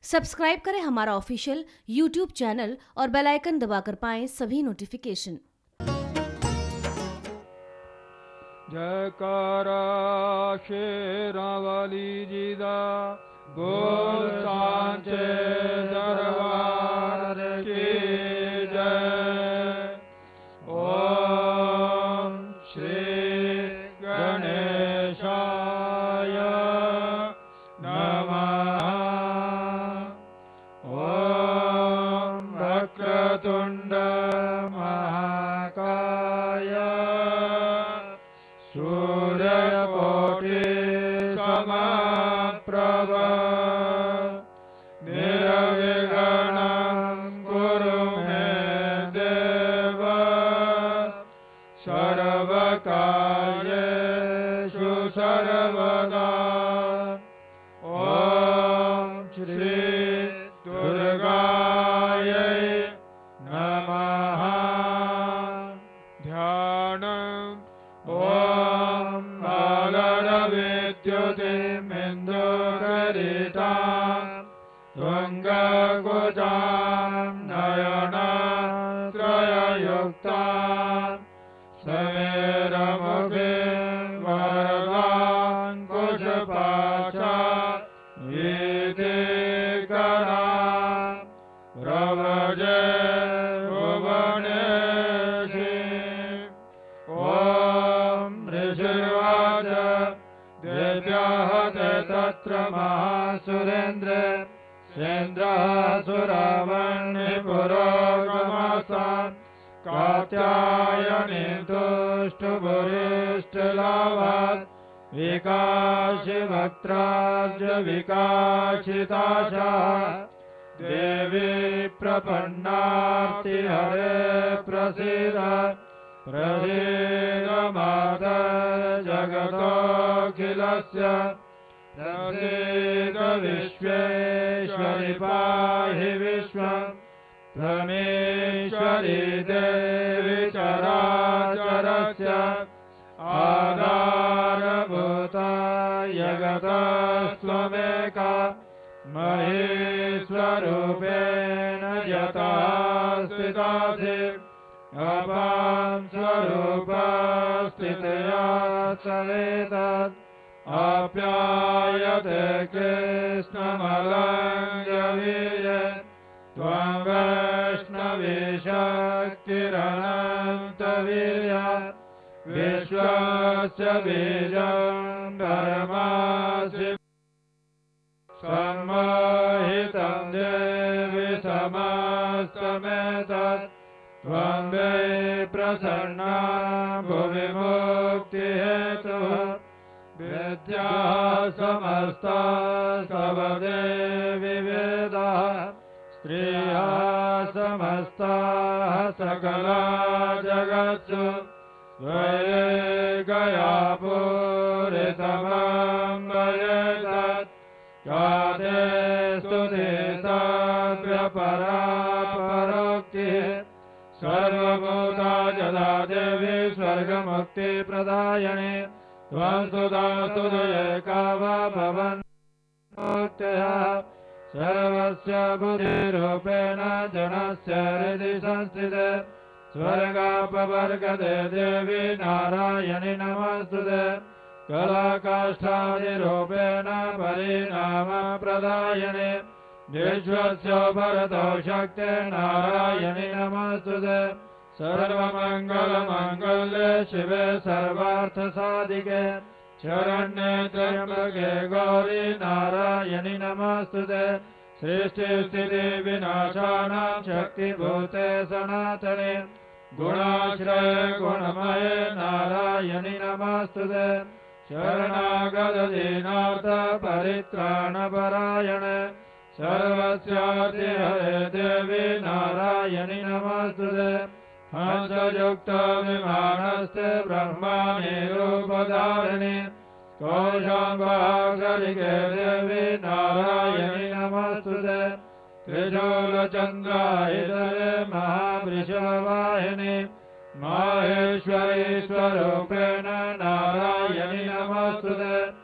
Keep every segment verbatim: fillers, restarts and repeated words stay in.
Subscribe करें हमारा official YouTube channel और बेल आइकन दबाकर पाएं सभी नोटिफिकेशन। जयकारा शेरावाली जी दा बोल सांचे दरबार की जय। ओम श्री गणेशाय नमः। ओम वक्रतुंड महाकाय सूर्यकोटि समप्रभ निर्विघ्नं कुरु मे देव सर्वकार्येषु सर्वदा। ॐ श्री दुर्गायै नमः। ध्यानम्। ॐ बालरविद्युतिमिन्दुकरितां तुङ्गकुचां नयनत्रययुक्तां समेरमुखीं वरदाङ्कुशपाशां वीथिकरां प्रव्रजे भुवनेशीम्। ॐ ऋषिर्वाच देव्याः ते तत्र महासुरेन्द्र सेन्द्रः सुरावह्निपुरोगमासान् कात्यायनी तुष्टुभुरिष्टलाभात् विकाशिवक्त्राब्ज विकाशिताशाः देवी प्रपन्नार्ति हरे प्रसीद प्रसीद माता जगतोऽखिलस्य प्रसीद विश्वेश्वरि पाहि विश्वं प्रमेश्वरि देवि चराचरस्य आधारभूता जगतस्त्वमेका महेश्वरूपेण यथा स्थितासि अपां स्वरूपा स्थितया सवेतत् आप्यायते कृष्णमलङ्घ्यवीर्य त्वं वैष्णवी शक्तिरनन्तवीर्या विश्वस्य बीजं धर्मस्य सम्मोहितं देवि समस्तमेतत् त्वं वै प्रसन्ना भुवि मुक्तिहेतुः विद्याः समस्ताः देवि वेदाः स्त्रियः समस्ताः सकला जगत्सु त्वयैकया पूरितमं भजेतत् काते स्तुतिस्तव्यपरा परोक्तिः सर्वभूता जदा देवी स्वर्गमुक्तिप्रदायिनी त्वं स्तुता स्तुतयैका वा भवन्मुक्तयः सर्वस्य बुद्धिरूपेण जनस्य हृदि संस्थिते स्वर्गापवर्गते देवी नारायणि नमस्तुते कलाकाष्ठादिरूपेण परिणामप्रदायिनी विश्वस्य भरतो शक्ते नारायणि नमस्तुते सर्वमङ्गलमाङ्गल्ये शिवे सर्वार्थसाधिके शरण्ये त्र्यम्बके गौरी नारायणि नमस्तुते सृष्टिस्थितिविनाशानां शक्तिभूते सनातने गुणाश्रये गुणमये नारायणि नमस्तुते शरणागतदीनार्थ परित्राणपरायणे सर्वस्यार्तिहरे देवी नारायणि नमस्तुते हंसयुक्त विमानस्ते ब्रह्माणि रूपधारिणि कौशाम्बागरिके देवी नारायणि नमस्तुते त्रिशूलचन्द्रायुधे महावृषवाहिनि माहेश्वरी स्वरूपेण नारायणि नमस्तुते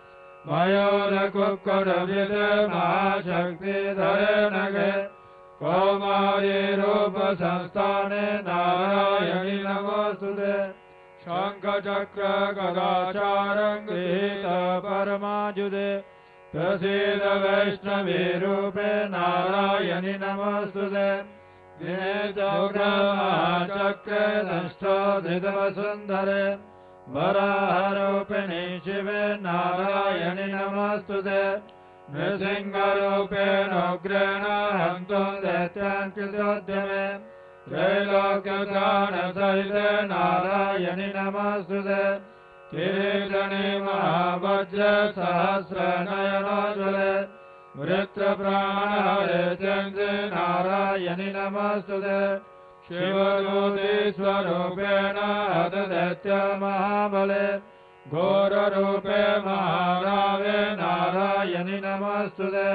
मयूरकुक्कुरविद महाशक्तिधरे नगे कौमारी रूपसंस्थाने नारायणि नमोस्तुते शङ्खचक्र गदाचारं गृहीत परमाजुदे प्रसीद वैष्णवी रूपे नारायणि नमोस्तुते दिने चक्रे दंष्टोधितवसुन्धरे वराहरूपिणि शिवे नारायणि नमोस्तुते नृसिंहरूपेण उग्रेण हन्तुं दैत्यान् कृतोद्यमे त्रैलोक्यत्राणसहिते नारायणि नमोस्तुते किरीटने महावज्र सहस्रनयनोज्ज्वले वृत्रप्राणहरे चन्द्रे नारायणि नमोस्तुते शिवज्योतिस्वरूपेण हतदैत्य महाबले घोररूपे महारावे नारायणि नमोस्तुते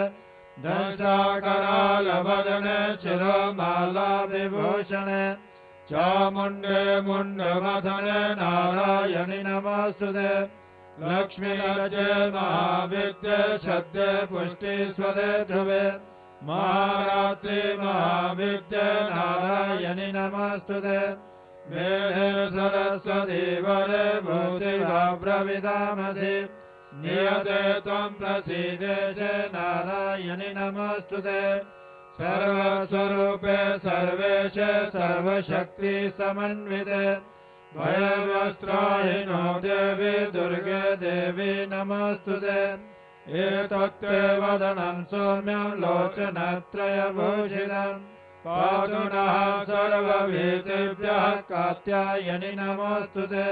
दंशाकरालवदने शिरोमाला विभूषणे चामुण्डे मुण्डमथने नारायणि नमोस्तुते लक्ष्मीलज्जे महाविद्ये सद्ये पुष्टिस्वदे ध्रुवे महारात्रि महाविद्ये नारायणि नमोस्तुते मेघे सरस्वती वरे भूतिभाव्रविदामसि नियते त्वं प्रसीदेशे नारायणि नमोस्तुते सर्वस्वरूपे सर्वेशे सर्वशक्ति समन्विते भयवस्त्राहिनो देवी दुर्गे देवी नमोस्तुते एतत्ते वदनं सौम्यं लोचनत्रयभूषितं पातु नः सर्वभीतिभ्यः कात्यायनि नमोस्तुते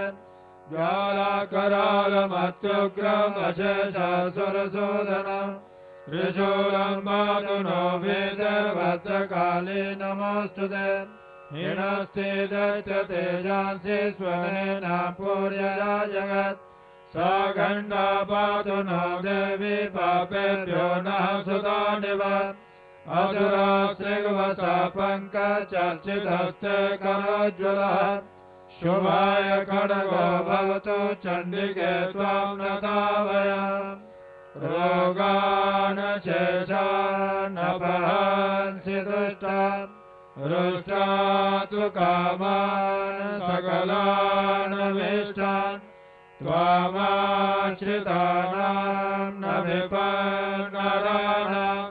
ज्वालाकरालमत्युग्रमशेषासुरसूदनं त्रिशूलं पातु नो भीतिर्भद्रकाली नमोस्तुते हिणस्ति दैत्यतेजांसि स्वनेन पूर्यया जगत् सा गण्डा पातु नो देवी पापेभ्यो नः सुतानिव असुरास्त्रिवसा पङ्कजचर्चितस्ते करोज्ज्वलः शुभाय खड्गो भवतु चण्डिके त्वां नतावयाम् रोगान् शेषान् अपहंसि दुष्टान् रुष्टा तु कामान् सकलान् अभीष्टान् त्वामाश्रितानां न विपन्नराणां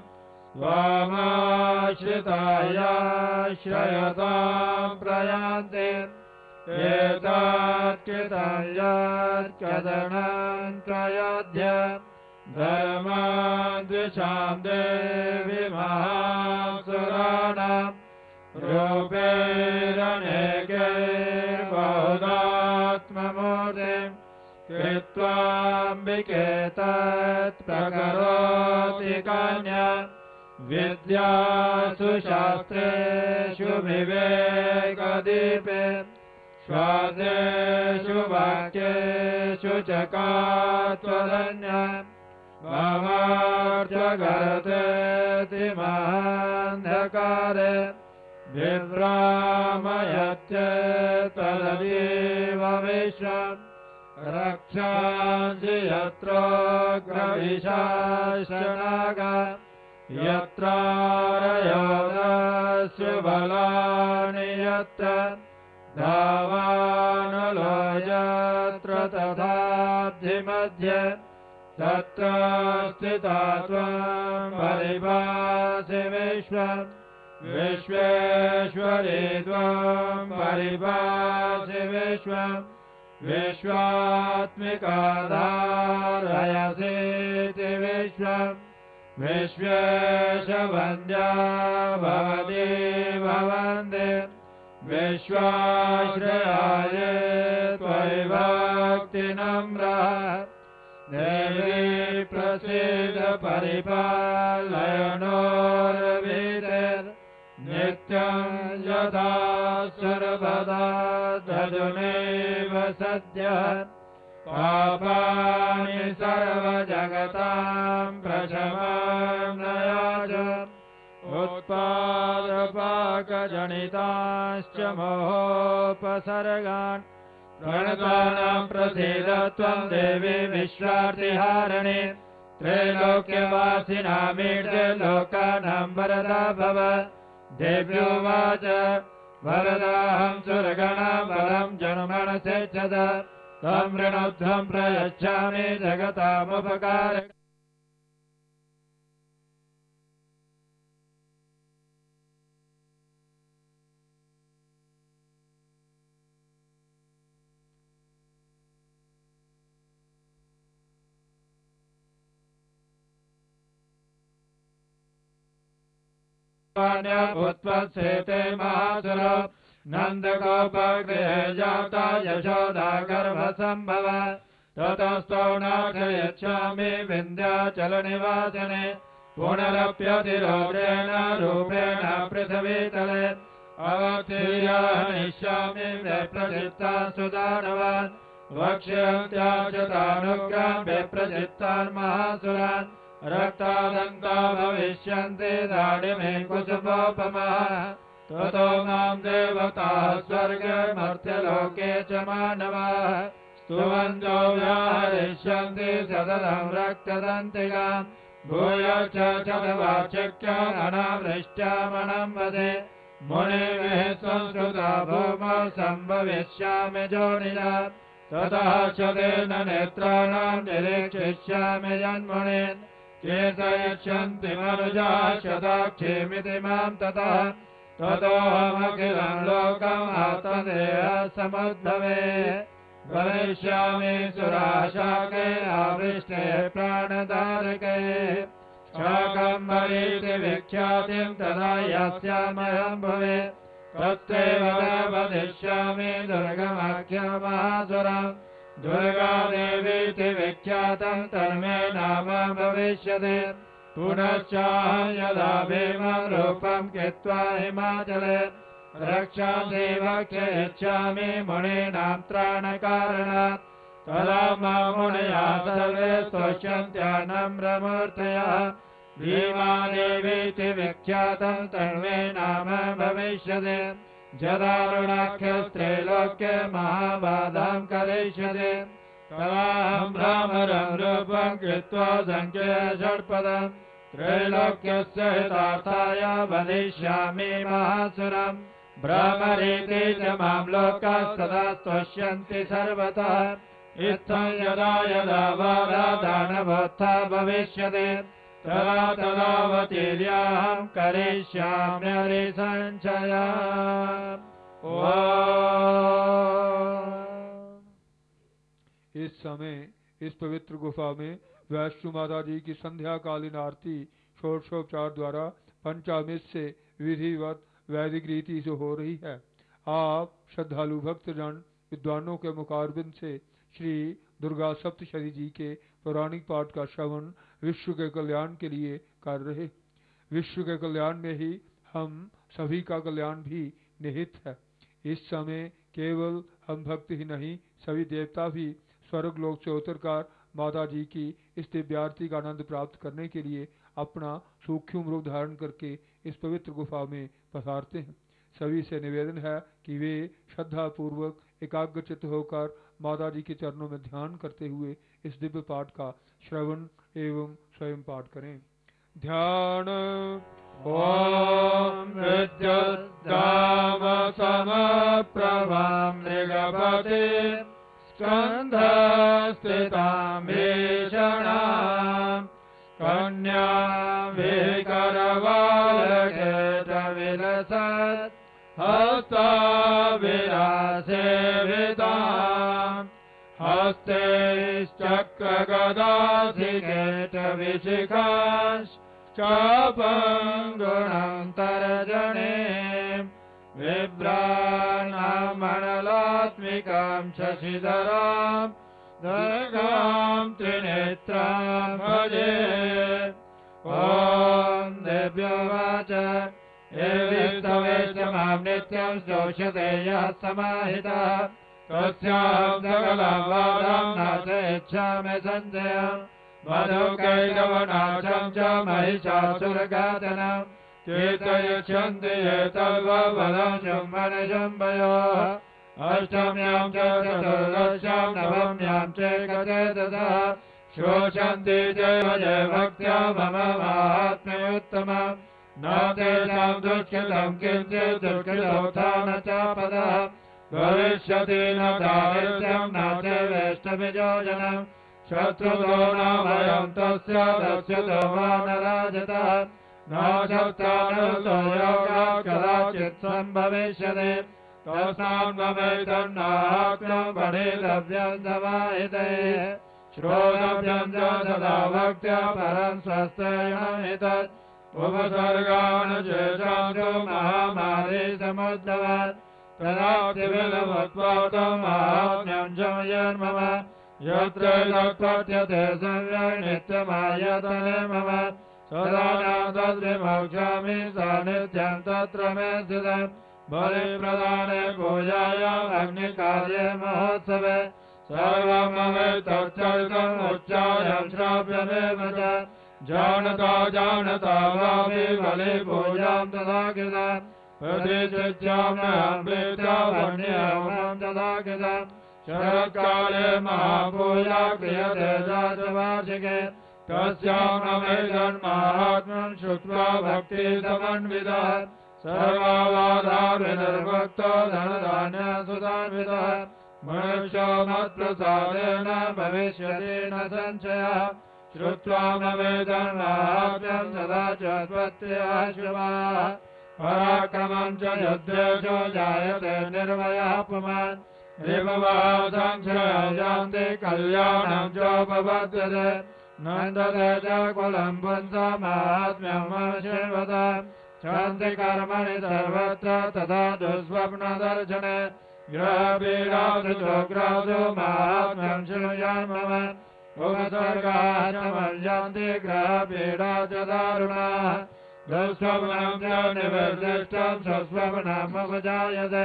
त्वामाश्रितायाश्रयतां प्रयान्ति एतत्कृतं यत्कदनं त्वयोध्य धर्मान् द्विषां देवि महासुराणां रूपैरनेकैर्बहुधात्ममूर्तिं कृत्वाम्बिके तत्प्रकरोति कन्या विद्यासु शास्त्रेषु विवेकदीपे श्वासेषु वाक्येषु च का त्वदन्या ममार्चगरतेति महान्धकारे विभ्रामयत्येतदतीव विश्वम् रक्षांसि यत्रोग्रविशासनागा यत्रारयोधस्य बलानि यत्र धावानलो यत्र तथाब्धिमध्ये तत्र स्थिता त्वं परिभासि विश्वम् विश्वेश्वरी त्वं परिभासि विश्वम् विश्वात्मिका धारयसीति विश्वम् विश्वेशवन्द्या भवती भवन्ति विश्वाश्रयाय त्वयि भक्तिनम्रः देवी प्रसीद परिपालयनोर्वीतिर् नित्यं यथा सर्वदा दजुनेव सद्यः पापानि सर्वजगतां प्रशमनयाच उत्पादपाकजनिताश्च मोहोपसर्गान् प्रणतानां प्रसीद त्वं देवी विश्वार्तिहारिणी त्रैलोक्यवासिनामीड्य लोकानां वरदा भव देव्योवाच वरदाहं सुरगणां वरं जन्मनसेच्छद तं ऋणोध्वं प्रयच्छामि जगतामुपकारक उत्पत्सेते महासुर नन्दगोपगृहे जाता यशोदा गर्भसम्भव ततस्तौ नाशयच्छामि विन्ध्याचलनिवासिने पुनरप्यतिरोधेन रूपेण पृथिवीतले अवतीर्याहनिष्यामि विप्रचित्ता सुदानवान् वक्ष्यन्त्याच्युतानुग्रहं विप्रचित्तान् महासुरान् रक्तादन्ता भविष्यन्ति दाढिमे कुसुमोपमाः ततो मां देवताः स्वर्गे मर्त्यलोके च मानवाः स्तुवन्तो व्याहरिष्यन्ति सततं रक्तदन्तिकाम् भूयश्च चतवाचिक्यम् अनावृष्ट्यामणं वदे मुनिभिः संस्कृता भूमौ सम्भविष्यामि जोनिजा ततः शतेन नेत्राणां निरीक्षिष्यामि जन्मनेन चेतयिष्यन्ति मनुजाः शताक्षेमिति मां ततः ततोऽहमखिलं लोकम् आत्मदेहः समुद्भवे भविष्यामि सुराशाके आवृष्टे प्राणधारके शाकम्भरीति विख्यातिं तदा यस्यामहं भवे तत्तेव वदिष्यामि दुर्गमाख्यमहासुरम् दुर्गादेवीति विख्यातं तन्मे नाम भविष्यति पुनश्चाहं यदा भीमं रूपं कृत्वा हिमाचले रक्षांसि वक्ष्यिष्यामि मुनीनां त्राणकारणात् तदा मां मुनयः सर्वे स्तुष्यन्त्यानम्रमूर्तयः भीमादेवीति विख्यातं तन्मे नाम भविष्यति जदारुणाख्यस्त्रैलोक्ये महाबाधां करिष्यति तदाहं भ्रामरं रूपं कृत्वा सङ्ख्ये षट्पदं त्रैलोक्यस्य हितार्थाय वदिष्यामि महासुरम् भ्रामरीति च मां लोकाः सदा स्तुष्यन्ति सर्वतः इत्थं यदा यदा बाधा दानवोत्था भविष्यति तदा तदावतीर्याहं करिष्याम्यरिसञ्चयम्। इस समय इस पवित्र गुफा में वैष्णो माता जी की संध्याकालीन आरती षोडशोपचार द्वारा पंचामृत से विधिवत वैदिक रीति से हो रही है। आप श्रद्धालु भक्तजन विद्वानों के मुखारबिंद से श्री दुर्गा सप्तशती जी के पौराणिक पाठ का श्रवण विश्व के कल्याण के लिए कर रहे। विश्व के कल्याण में ही हम सभी का कल्याण भी निहित है। इस समय केवल हम भक्त ही नहीं, सभी देवता भी स्वर्ग लोक से उतरकर माता जी की इस दिव्य आरती का आनंद प्राप्त करने के लिए अपना सूक्ष्म रूप धारण करके इस पवित्र गुफा में पधारते हैं। सभी से निवेदन है कि वे श्रद्धा पूर्वक एकाग्रचित्त होकर माता जी के चरणों में ध्यान करते हुए इस दिव्य पाठ का श्रवण एवं स्वयं पाठ करें। ध्यान। ओम विद्युद्दाम समप्रभां मृगपते स्कन्धस्थितां भीषणां कन्यां विकरवालकेटविलसत् हस्ताभिरासेवितां हस्ते चक्रगदाधिकेटविशिखांश्च चापङ्गुणन्तर्जने बिभ्राणामणलात्मिकां शशिधरां दुर्गां त्रिनेत्रां भजे। ॐ देव्योवाच एविस्तवेश्च मां नित्यं स्तोष्यते यः समाहितः तस्याहं सकलं वादां नाशयिष्यामि सञ्जयम् मधुकैटवनाशं च महिषासुरघातनं कीर्तयिष्यन्ति ये तद्वदं शुम्भनिशुम्भयोः अष्टम्यां च चतुर्दश्यां नवम्यां चैकचेतसः शोषन्ति चैव ये भक्त्या मम माहात्म्योत्तमम् न तेषां दुष्कृतं किञ्चित् दुष्कृतोत्था न च पदः भविष्यति न दारिद्र्यं न च वेष्टविजोजनम् शत्रुतो न भयं तस्य दस्युतो वा न राजतः न शक्तानुतो योगात् कदाचित् सम्भविष्यति तस्मान् ममैतन्नाहात्म्यं पठितव्यं समाहिते श्रोतव्यं च सदा भक्त्या परं स्वस्तेयमितत् उपसर्गान् शेषां तु महामारी समुद्भवात् तदातिविलवत्पातं महात्म्यं जमयन्मम यत्र तत्पठ्यते सम्यक् नित्यमायतने मम सदा न तद्विमोक्षामि सान्निध्यं तत्र मे स्थितम् बलिप्रदाने पूजायाम् अग्निकार्ये महोत्सवे सर्वं ममैतच्चरितम् उच्चार्यं श्राव्यमेव च जानता जानता वापि बलिपूजां तथा कृताम् प्रतिचित्याम्यहं प्रीत्या वह्निहोमं तथा कृतम् शरत्काले महापूजा क्रियते जातवार्षिके तस्यां नमैतन्माहात्म्यं श्रुत्वा भक्तिसमन्वितः सर्वाबाधाविनिर्मुक्तो धनधान्यसुधान्वितः मनुष्यो मत्प्रसादेन भविष्यति न संशयः श्रुत्वा ममेतन्माहात्म्यं सदा च त्वत्प्रियः शुभाः पराक्रमं च युद्धेषु जायते निर्भयः पुमान् रिभवः संशयान्ति कल्याणं चोपपद्यते नन्दते च कुलं पुंसमाहात्म्यमवशिर्वताम् शान्ति कर्मणि सर्वत्र तथा दुःस्वप्नदर्शने ग्रहपीडासुग्रासु माहात्म्यं शृणुयान्मम उपसर्गाः समर्यान्ति ग्रहपीडा च दारुणाः दुःस्वप्नं च निवर्दिष्टं स्वस्वप्नमुपजायते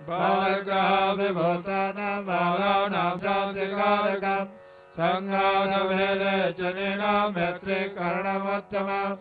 बालग्रहविभूतानां बालानां शान्तिकारकम् सङ्घातभेदे जनिनां मैत्रीकरणमुत्तमम्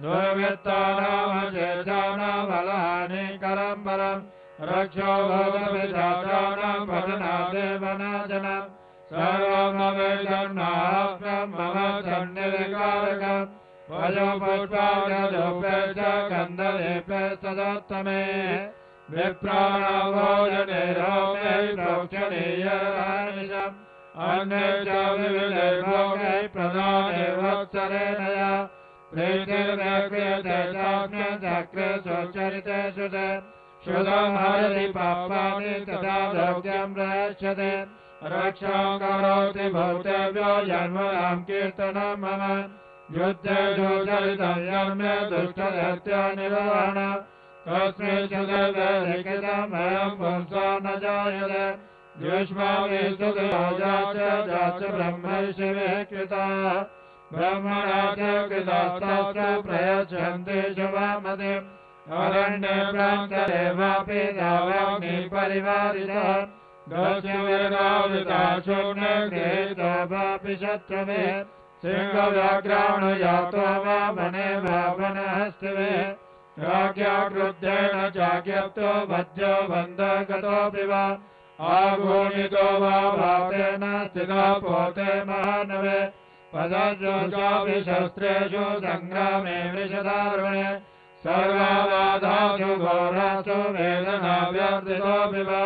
दुर्वृत्तानामशेषाणां फलहानिकरं परं रक्षो भोगविधातानां पठनादेव नाशनम् सर्वं ममैतन्माहात्म्यं मम सन्निधिकारकम् वयोपुष्पाण्यधूपे च गन्धलेपे सदोत्तमे विप्राणां भोजने होमे प्रोक्षणीयरानिशम् अन्ये च विविधे भोगे प्रदाने वत्सरेण या प्रीतिर्मे क्रियते चास्मे चक्रे सुचरितेषु च शुद्धं हरति पापानि तथा भोग्यं प्रयच्छते रक्षां करोति भूतेभ्यो जन्मनां कीर्तनं मम युद्धेषु चरितं यन्मे दुष्टदैत्य निर्वहणम् कस्मिंश्चित् देवे लिखितं भयं पुंसा न जायते युष्माभिस्तु देवजा च जाच ब्रह्मैषिभिः कृताः ब्रह्मणा च कृतास्ताश्च प्रयच्छन्ति शुभामतिम् अरण्ये प्रान्तरे वापि दावाग्निपरिवारितः दस्युर्नाविता शून्ये गृहीतो वापि शत्रुभिः सिंहव्याघ्राणुजातो वा वने वा वनहस्तिभिः राज्ञा क्रुद्धेन चाज्ञप्तो वध्यो बन्धगतोऽपि वा आघूर्णितो वा भावेन स्थितः पोते महानवे पदजोषापि शस्त्रेषु सङ्ग्रामे वृषदारुणे सर्वाबाधासु घोरासु वेदनाव्यर्थितोऽपि वा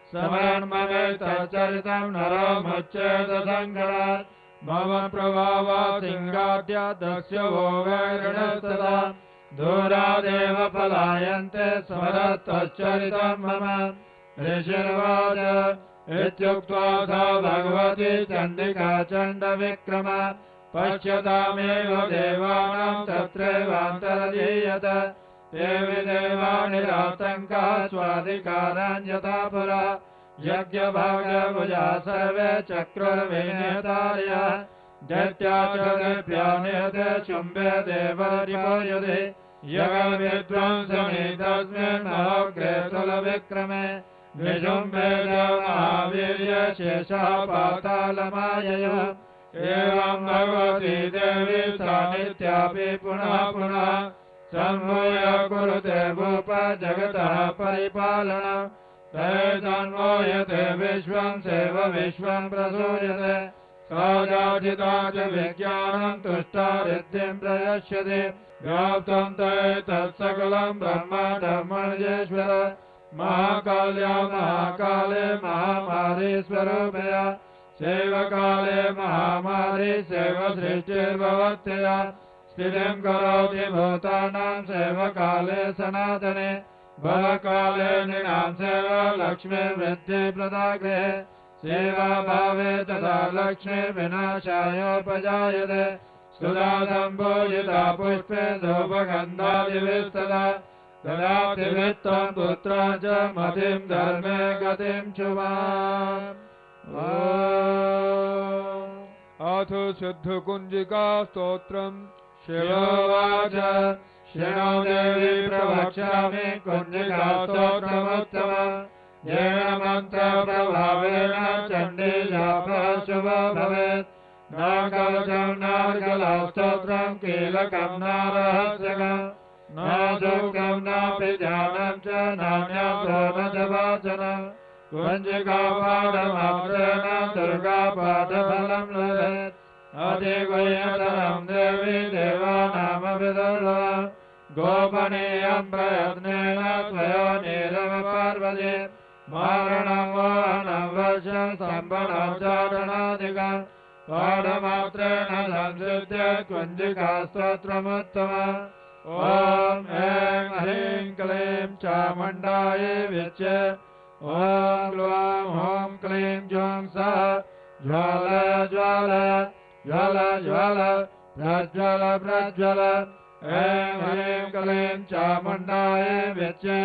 समयन्ममेतच्चरितं नरो मुच्येत सङ्कटात् मम प्रभावा सिंहाद्या दस्य भोगैर्णस्तदा दूरादेव पलायन्ते स्मरत्तच्चरितं मम ऋषिर्वाच इत्युक्त्वा सा भगवती चण्डिका चण्डविक्रमा पश्यतामेव देवानां तत्रैवान्तरधीयत देवि देवानि रातङ्काः स्वाधिकारान् यथा पुरा यज्ञभागभुजा सर्वे चक्रुर्विनेतार्यः दैत्या च दैत्यानिहते शुम्भे देवरिपोयुधि यगविध्वंसनि तस्मिन् महोग्रे तुलविक्रमे निशुम्भे च महावीर्य शेषः पातालमाययः एवं भगवती देवी सा नित्यापि पुनः पुनः सम्भूय कुरुते भूप जगतः परिपालनम् ते तन्वो यते विश्वं सेव विश्वं प्रसूयते साजाजिता च विज्ञानं तुष्टा रिद्धिं प्रयस्यति व्याप्तं ते तत्सकलं ब्रह्म धर्मजेश्वर महाकाल्या महाकाले महामारी स्वरूपया सेवकाले महामारी सेव सृष्टिर्भवत्यया स्थितिं करोति भूतानां सेवकाले सनातने भवकाले नृणां सेवा लक्ष्मी वृद्धि प्रदागृहे सेवा भावे तथा लक्ष्मी विनाशायोपजायते सुधा सम्भूषिता पुष्पे धूपगन्धादिभिस्तदा ददाति वित्तं पुत्रा च मतिं धर्मे गतिं शुभाम् अथ सिद्धकुञ्जिका स्तोत्रम् शिवोवाच शृणो देवी प्रवक्ष्यामि कुञ्जिका स्तोत्रमुत्तमम् येन मन्त्रप्रभावेन चण्डी जापः शुभो भवेत् न कवचं नार्गलस्तोत्रं कीलकं न रहस्यकम् न सूक्तं नापि ध्यानं च नान्यतो न च वाचनम् कुञ्जिकापाठमात्रेण दुर्गापाठफलं लभेत् अधिगुह्यतरं देवी देवानामपि दुर्लभम् गोपनीयं प्रयत्नेन त्वयोनिरव पार्वती मारणं वाहनं वर्षं सम्पदोच्चारणादिकम् पाठमात्रेण संसिद्ध्य कुञ्जिकास्तोत्रमुत्तमम् ॐ ऐं ह्रीं क्लीं चामुण्डायै विच्चे ॐ ग्लौं हौं क्लीं जौं सः ज्वाल ज्वाल ज्वल ज्वल प्रज्वल प्रज्वल ऐं ह्रीं क्लीं चामुण्डायै विच्चे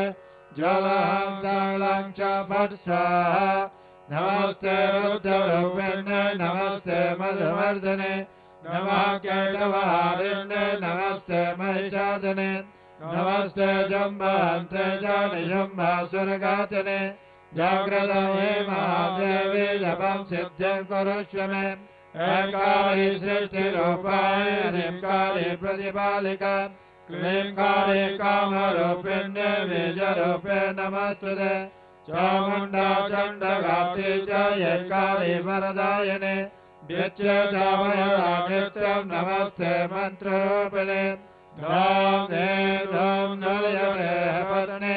ज्वलं सलं च फट् स्वाहा नमस्ते रुद्ररूपिण्ये नमस्ते मधुवर्धिने नमः कैटवहारिण्ये नमस्ते महिषासने नमस्ते जम्बहन्ते च निशुम्भासुरघातिने जाग्रतो हे महादेवी जपं सिद्धिं कुरुष्व मे ऐकारि सृष्टिरूपाय ह्रींकारि प्रतिपालिका क्लींकारि कामरूपिण्ये बीजरूपे नमस्तुते चामुण्डा चण्डघाती च यैकारि वरदायिने नित्य चामया नित्यं नमस्ते मन्त्ररूपिणे ॐ ऐं ॐ नरयरे पत्ने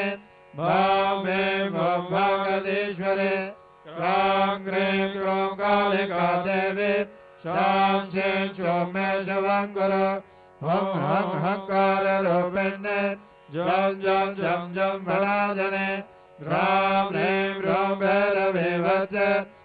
भां ऐं भौं भागदीश्वरे क्रां क्रीं क्रों कालिका देवी शां शीं शूं मे शवं कुरु हुं हं हंकाररूपिण्ये जं जं जं जं फलादने ह्रां ह्रीं ह्रूं भैरवीवच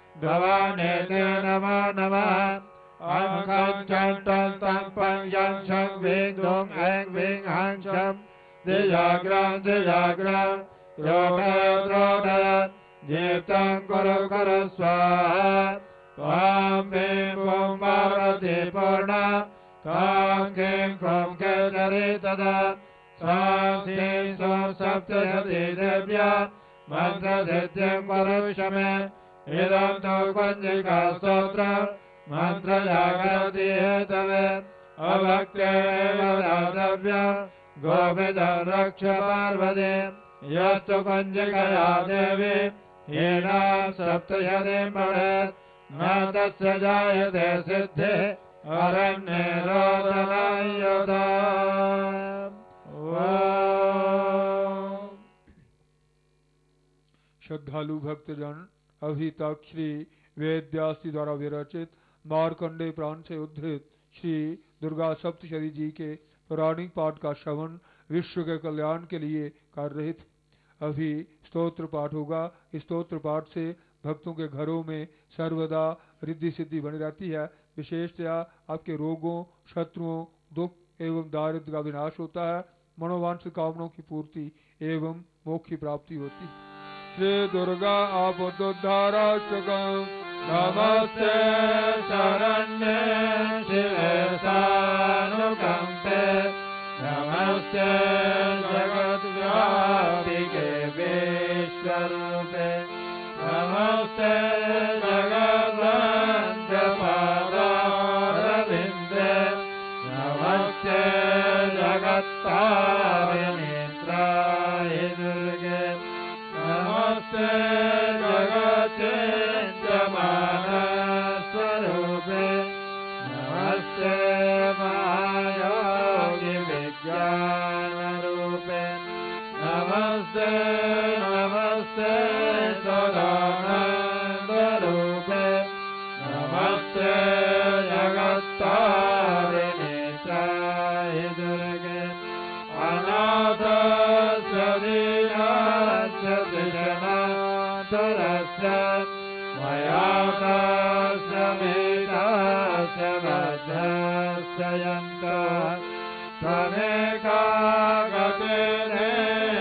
भवानेते नमो नमः ऐं खं चं टं तं पं यं छं वीं दुं ऐं वीं हं छं दिजाग्रं दिजाग्रं द्रोटय द्रोटय दीप्तं कुरु कुरु स्वाहा त्वां वीं भूं पार्वती पूर्णा तां कीं क्रों केसरी तदा सां सीं सौं सप्तशती देव्या मन्त्रसिद्धिं कुरुष्व मे इदं तु कुञ्जिकास्तोत्रम् मन्त्रजागरति हेतवे अभक्तेनैव दातव्यं गोविदं रक्ष पार्वती यस्तु कुञ्जिकया देवी हीनां सप्तशतीं पठेत् न तस्य जायते सिद्धिः अरण्ये रोदनं यथा श्रद्धालु भक्तजन अभी तक श्री वेद व्यास जी द्वारा विरचित मार्कंडे पुराण से उद्धृत श्री दुर्गा सप्तशती जी के पौराणिक पाठ का श्रवण विश्व के कल्याण के लिए कर रहे थे। अभी स्तोत्र पाठ होगा। इस स्तोत्र पाठ से भक्तों के घरों में सर्वदा रिद्धि सिद्धि बनी रहती है। विशेषतया आपके रोगों, शत्रुओं, दुख एवं दारिद्र्य का विनाश होता है। मनोवांछित कामनाओं की पूर्ति एवं मोक्ष की प्राप्ति होती है। श्री दुर्गा आपदुद्धाराष्टकम् नमस्ते शरण्ये शिवे सानुकम्पे नमस्ते जगद्व्यापिके विश्वरूपे नमस्ते जगद्वन्द्यपादारविन्दे नमस्ते जगत्तारिणेत्राय दुर्गे नमस्ते नमस्ते नमस्ते सदानन्दरूपे नमस्ते जगत्तारिणे त्राहि दुर्गे अनाथस्य दीनस्य दिशनाथरस्य मयातस्य मेधास्य बद्धस्य यन्तः त्वमेका गतिरे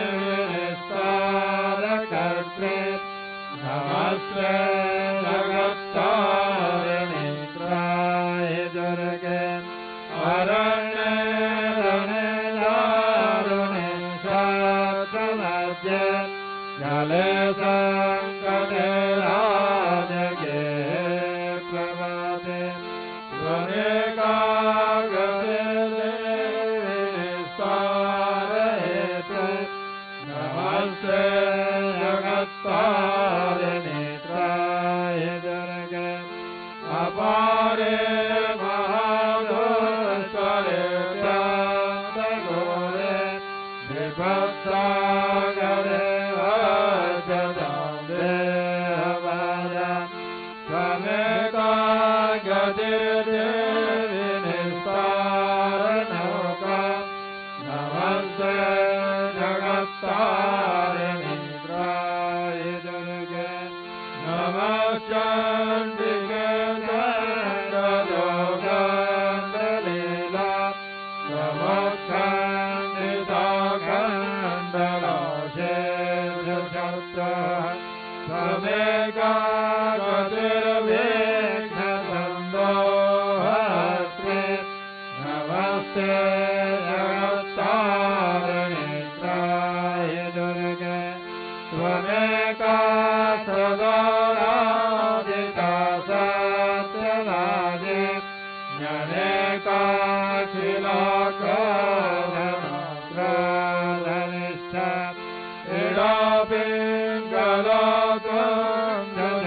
विस्तारकर्त्रे नमस्ते जगत्तारिणे त्राहि दुर्गे अरण्ये रणे दारुणे शात्रमध्ये जले सङ्कटे राजगे प्रभाते त्वमेका गतिरे विस्तारयेत् नमस्ते जगत्तारिणे त्राहि दुर्गे अपारे महादुष्करे घोरे विभत्सागरे वज्रदेहवाजा त्वमेका गतिर्देवी निस्तारनौका नमस्ते जगत्तारिणे त्राहि दुर्गे नमश्चण्डिके चण्डलोकन्दलीला नमोत्खण्डिता खण्डलाशेषशब्दः त्वमेका गतिर्विघ्नसन्दोहस्त्रे नमस्ते जगत्तारिणे त्राहि दुर्गे त्वमेका सदाराधिता सत्यनादे ज्ञानेकाखिलाकलमात्रधनिष्ठ इडापिङ्गलाकं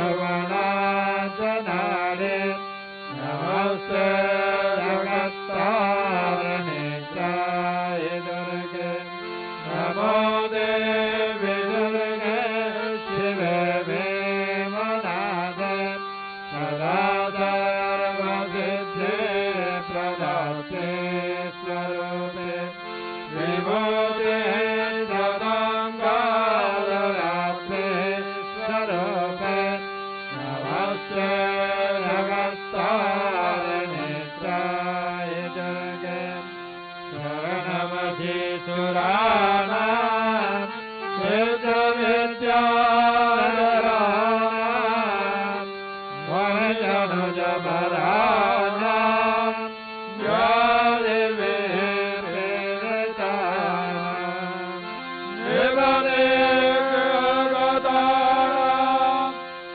जनगणाजनारे नमस्ते जगत्तारिणे त्राहि दुर्गे नमो देवी दुर्गे शिवे भीमनादे सदा सर्वसिद्धि प्रदाते स्वरूपे विभूते सदाङ्गालरात्रे स्वरूपे नमस्ते जगत्तारिणे त्राहि दुर्गे शरणमधीसुराणां सिद्धविद्याधराणां वैजनुजभराणां ज्ञानिविवेकितानां निवदेकगतानां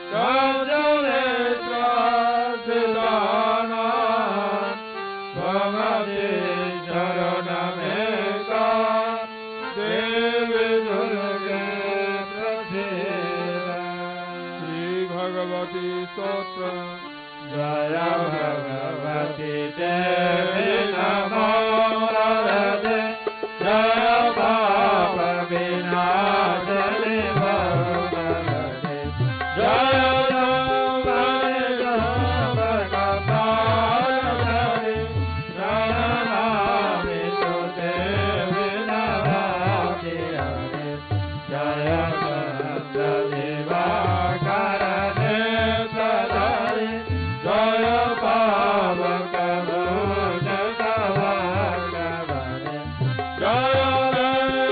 गजनेत्रासितानां त्वमपि शरणमेका देवी दुर्गे प्रसीद श्री भगवती स्तोत्र जय भगवती देवी नमो नमस्ते जय पाप विनाशिनी भगवती जय जय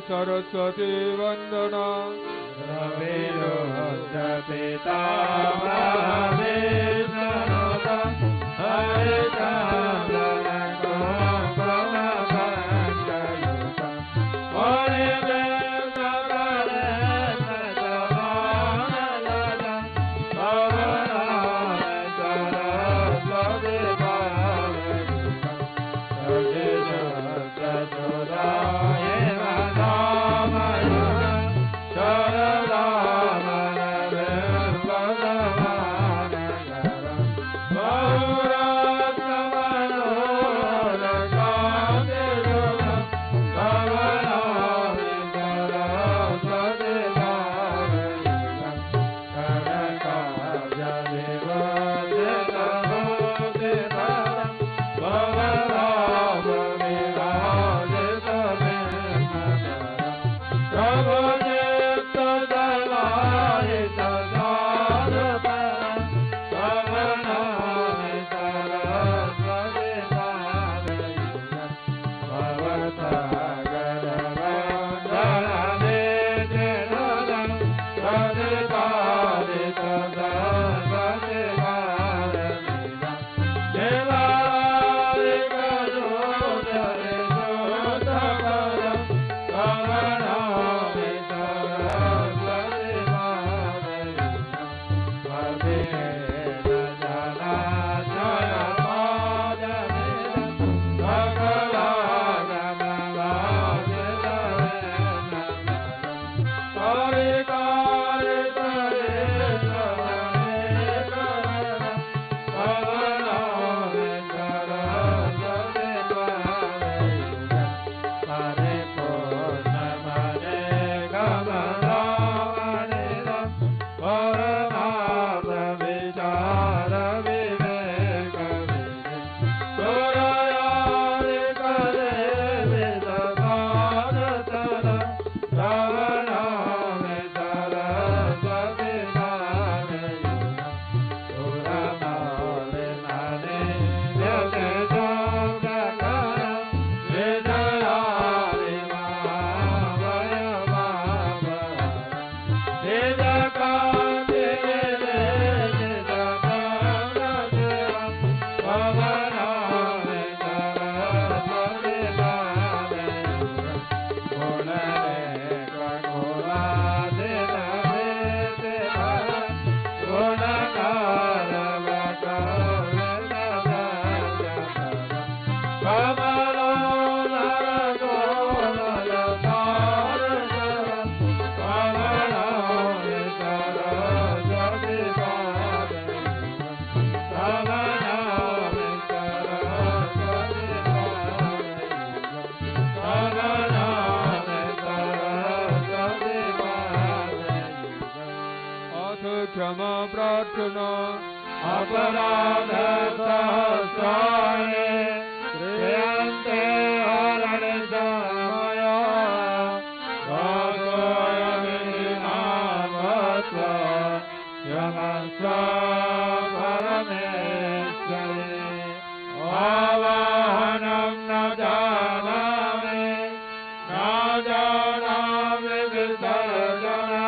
सरस्वती वंदना पिता हरे क्षमा प्रार्थना अपराध सहस्राणि क्रियन्ते हरणितमया दासोऽयमिनामस्व क्षमस्व परमेश्वरि आवाहनं न जानामि न जानामि विसर्जनम्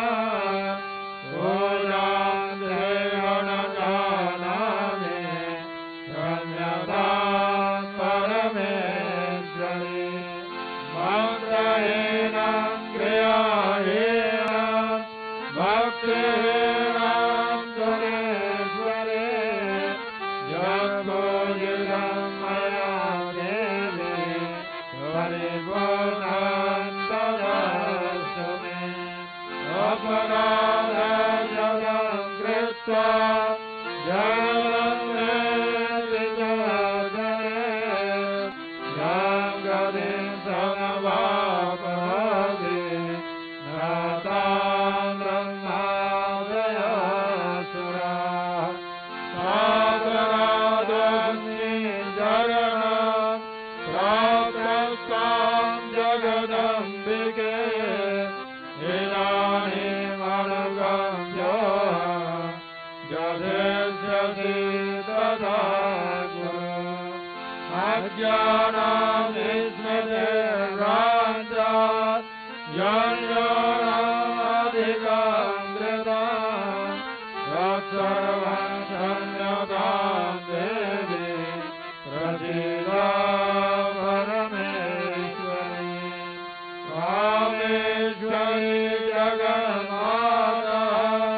यज्ञानाधिकाङ्कृताम् तत्सर्वं क्षम्यतां देवी प्रसीदा परमेश्वरी कामेश्वरी जगन्माता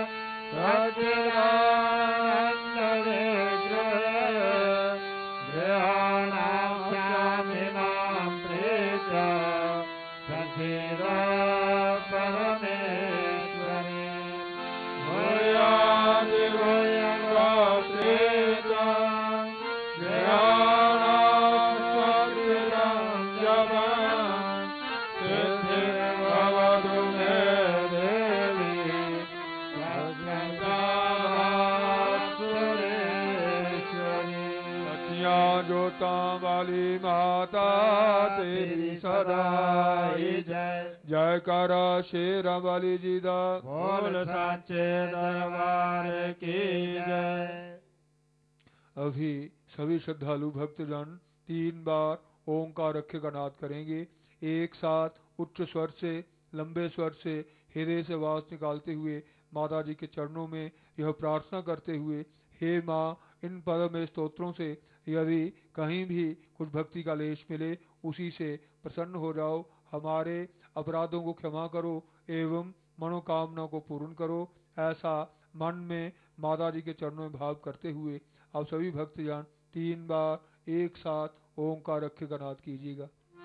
वाली माता तेरी सदा ही जय। जयकारा शेरा वाली जी दा बोल साचे दरबार की जय। अभी सभी श्रद्धालु भक्तजन तीन बार ओंकार अक्षर का नाद करेंगे। एक साथ उच्च स्वर से, लंबे स्वर से, हृदय से आवाज निकालते हुए माता जी के चरणों में यह प्रार्थना करते हुए, हे माँ, इन पद स्तोत्रों से यदि कहीं भी कुछ भक्ति का लेश मिले उसी से प्रसन्न हो जाओ। हमारे अपराधों को क्षमा करो एवं मनोकामना को पूर्ण करो। ऐसा मन में माता जी के चरणों में भाव करते हुए आप सभी भक्तजन तीन बार एक साथ ओंकार अक्षर का नाद कीजिएगा।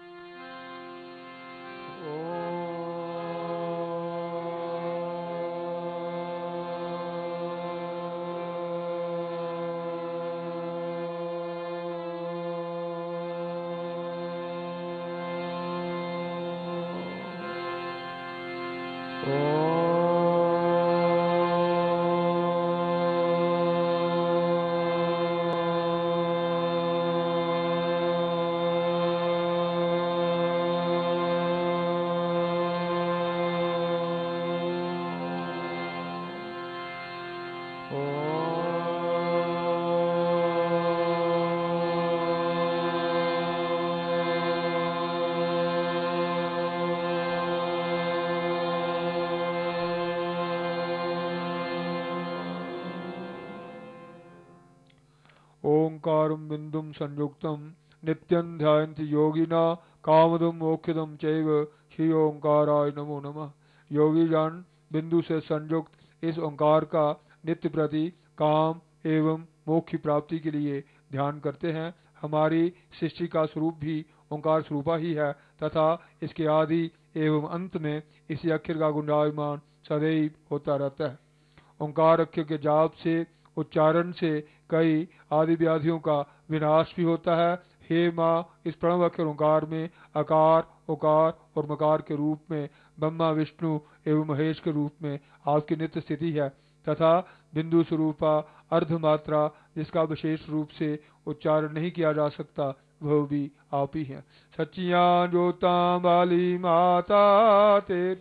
ओंकारं बिंदुं संयुक्तं नित्यं ध्यायन्ति योगिना कामदं मोक्षदं चैव श्री ओंकाराय नमो नमः। योगी जन बिंदु से संयुक्त इस ओंकार का नित्य प्रति काम एवं मोक्ष की प्राप्ति के लिए ध्यान करते हैं। हमारी सृष्टि का स्वरूप भी ओंकार स्वरूपा ही है तथा इसके आदि एवं अंत में इसी अक्षर का गुंजायमान सदैव होता रहता है। ओंकार अक्षर के जाप से, उच्चारण से कई आदि व्याधियों का विनाश भी होता है। हे माँ, इस प्रणव अक्षर ओंकार में आकार, उकार और मकार के रूप में ब्रह्मा, विष्णु एवं महेश के रूप में आपकी नित्य स्थिति है तथा बिंदु स्वरूपा अर्धमात्रा जिसका विशेष रूप से उच्चारण नहीं किया जा सकता वह भी आप ही हैं। सच्चियां जोता वाली माता तेरी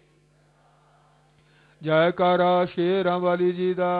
जयकारा शेरा वाली जी दा।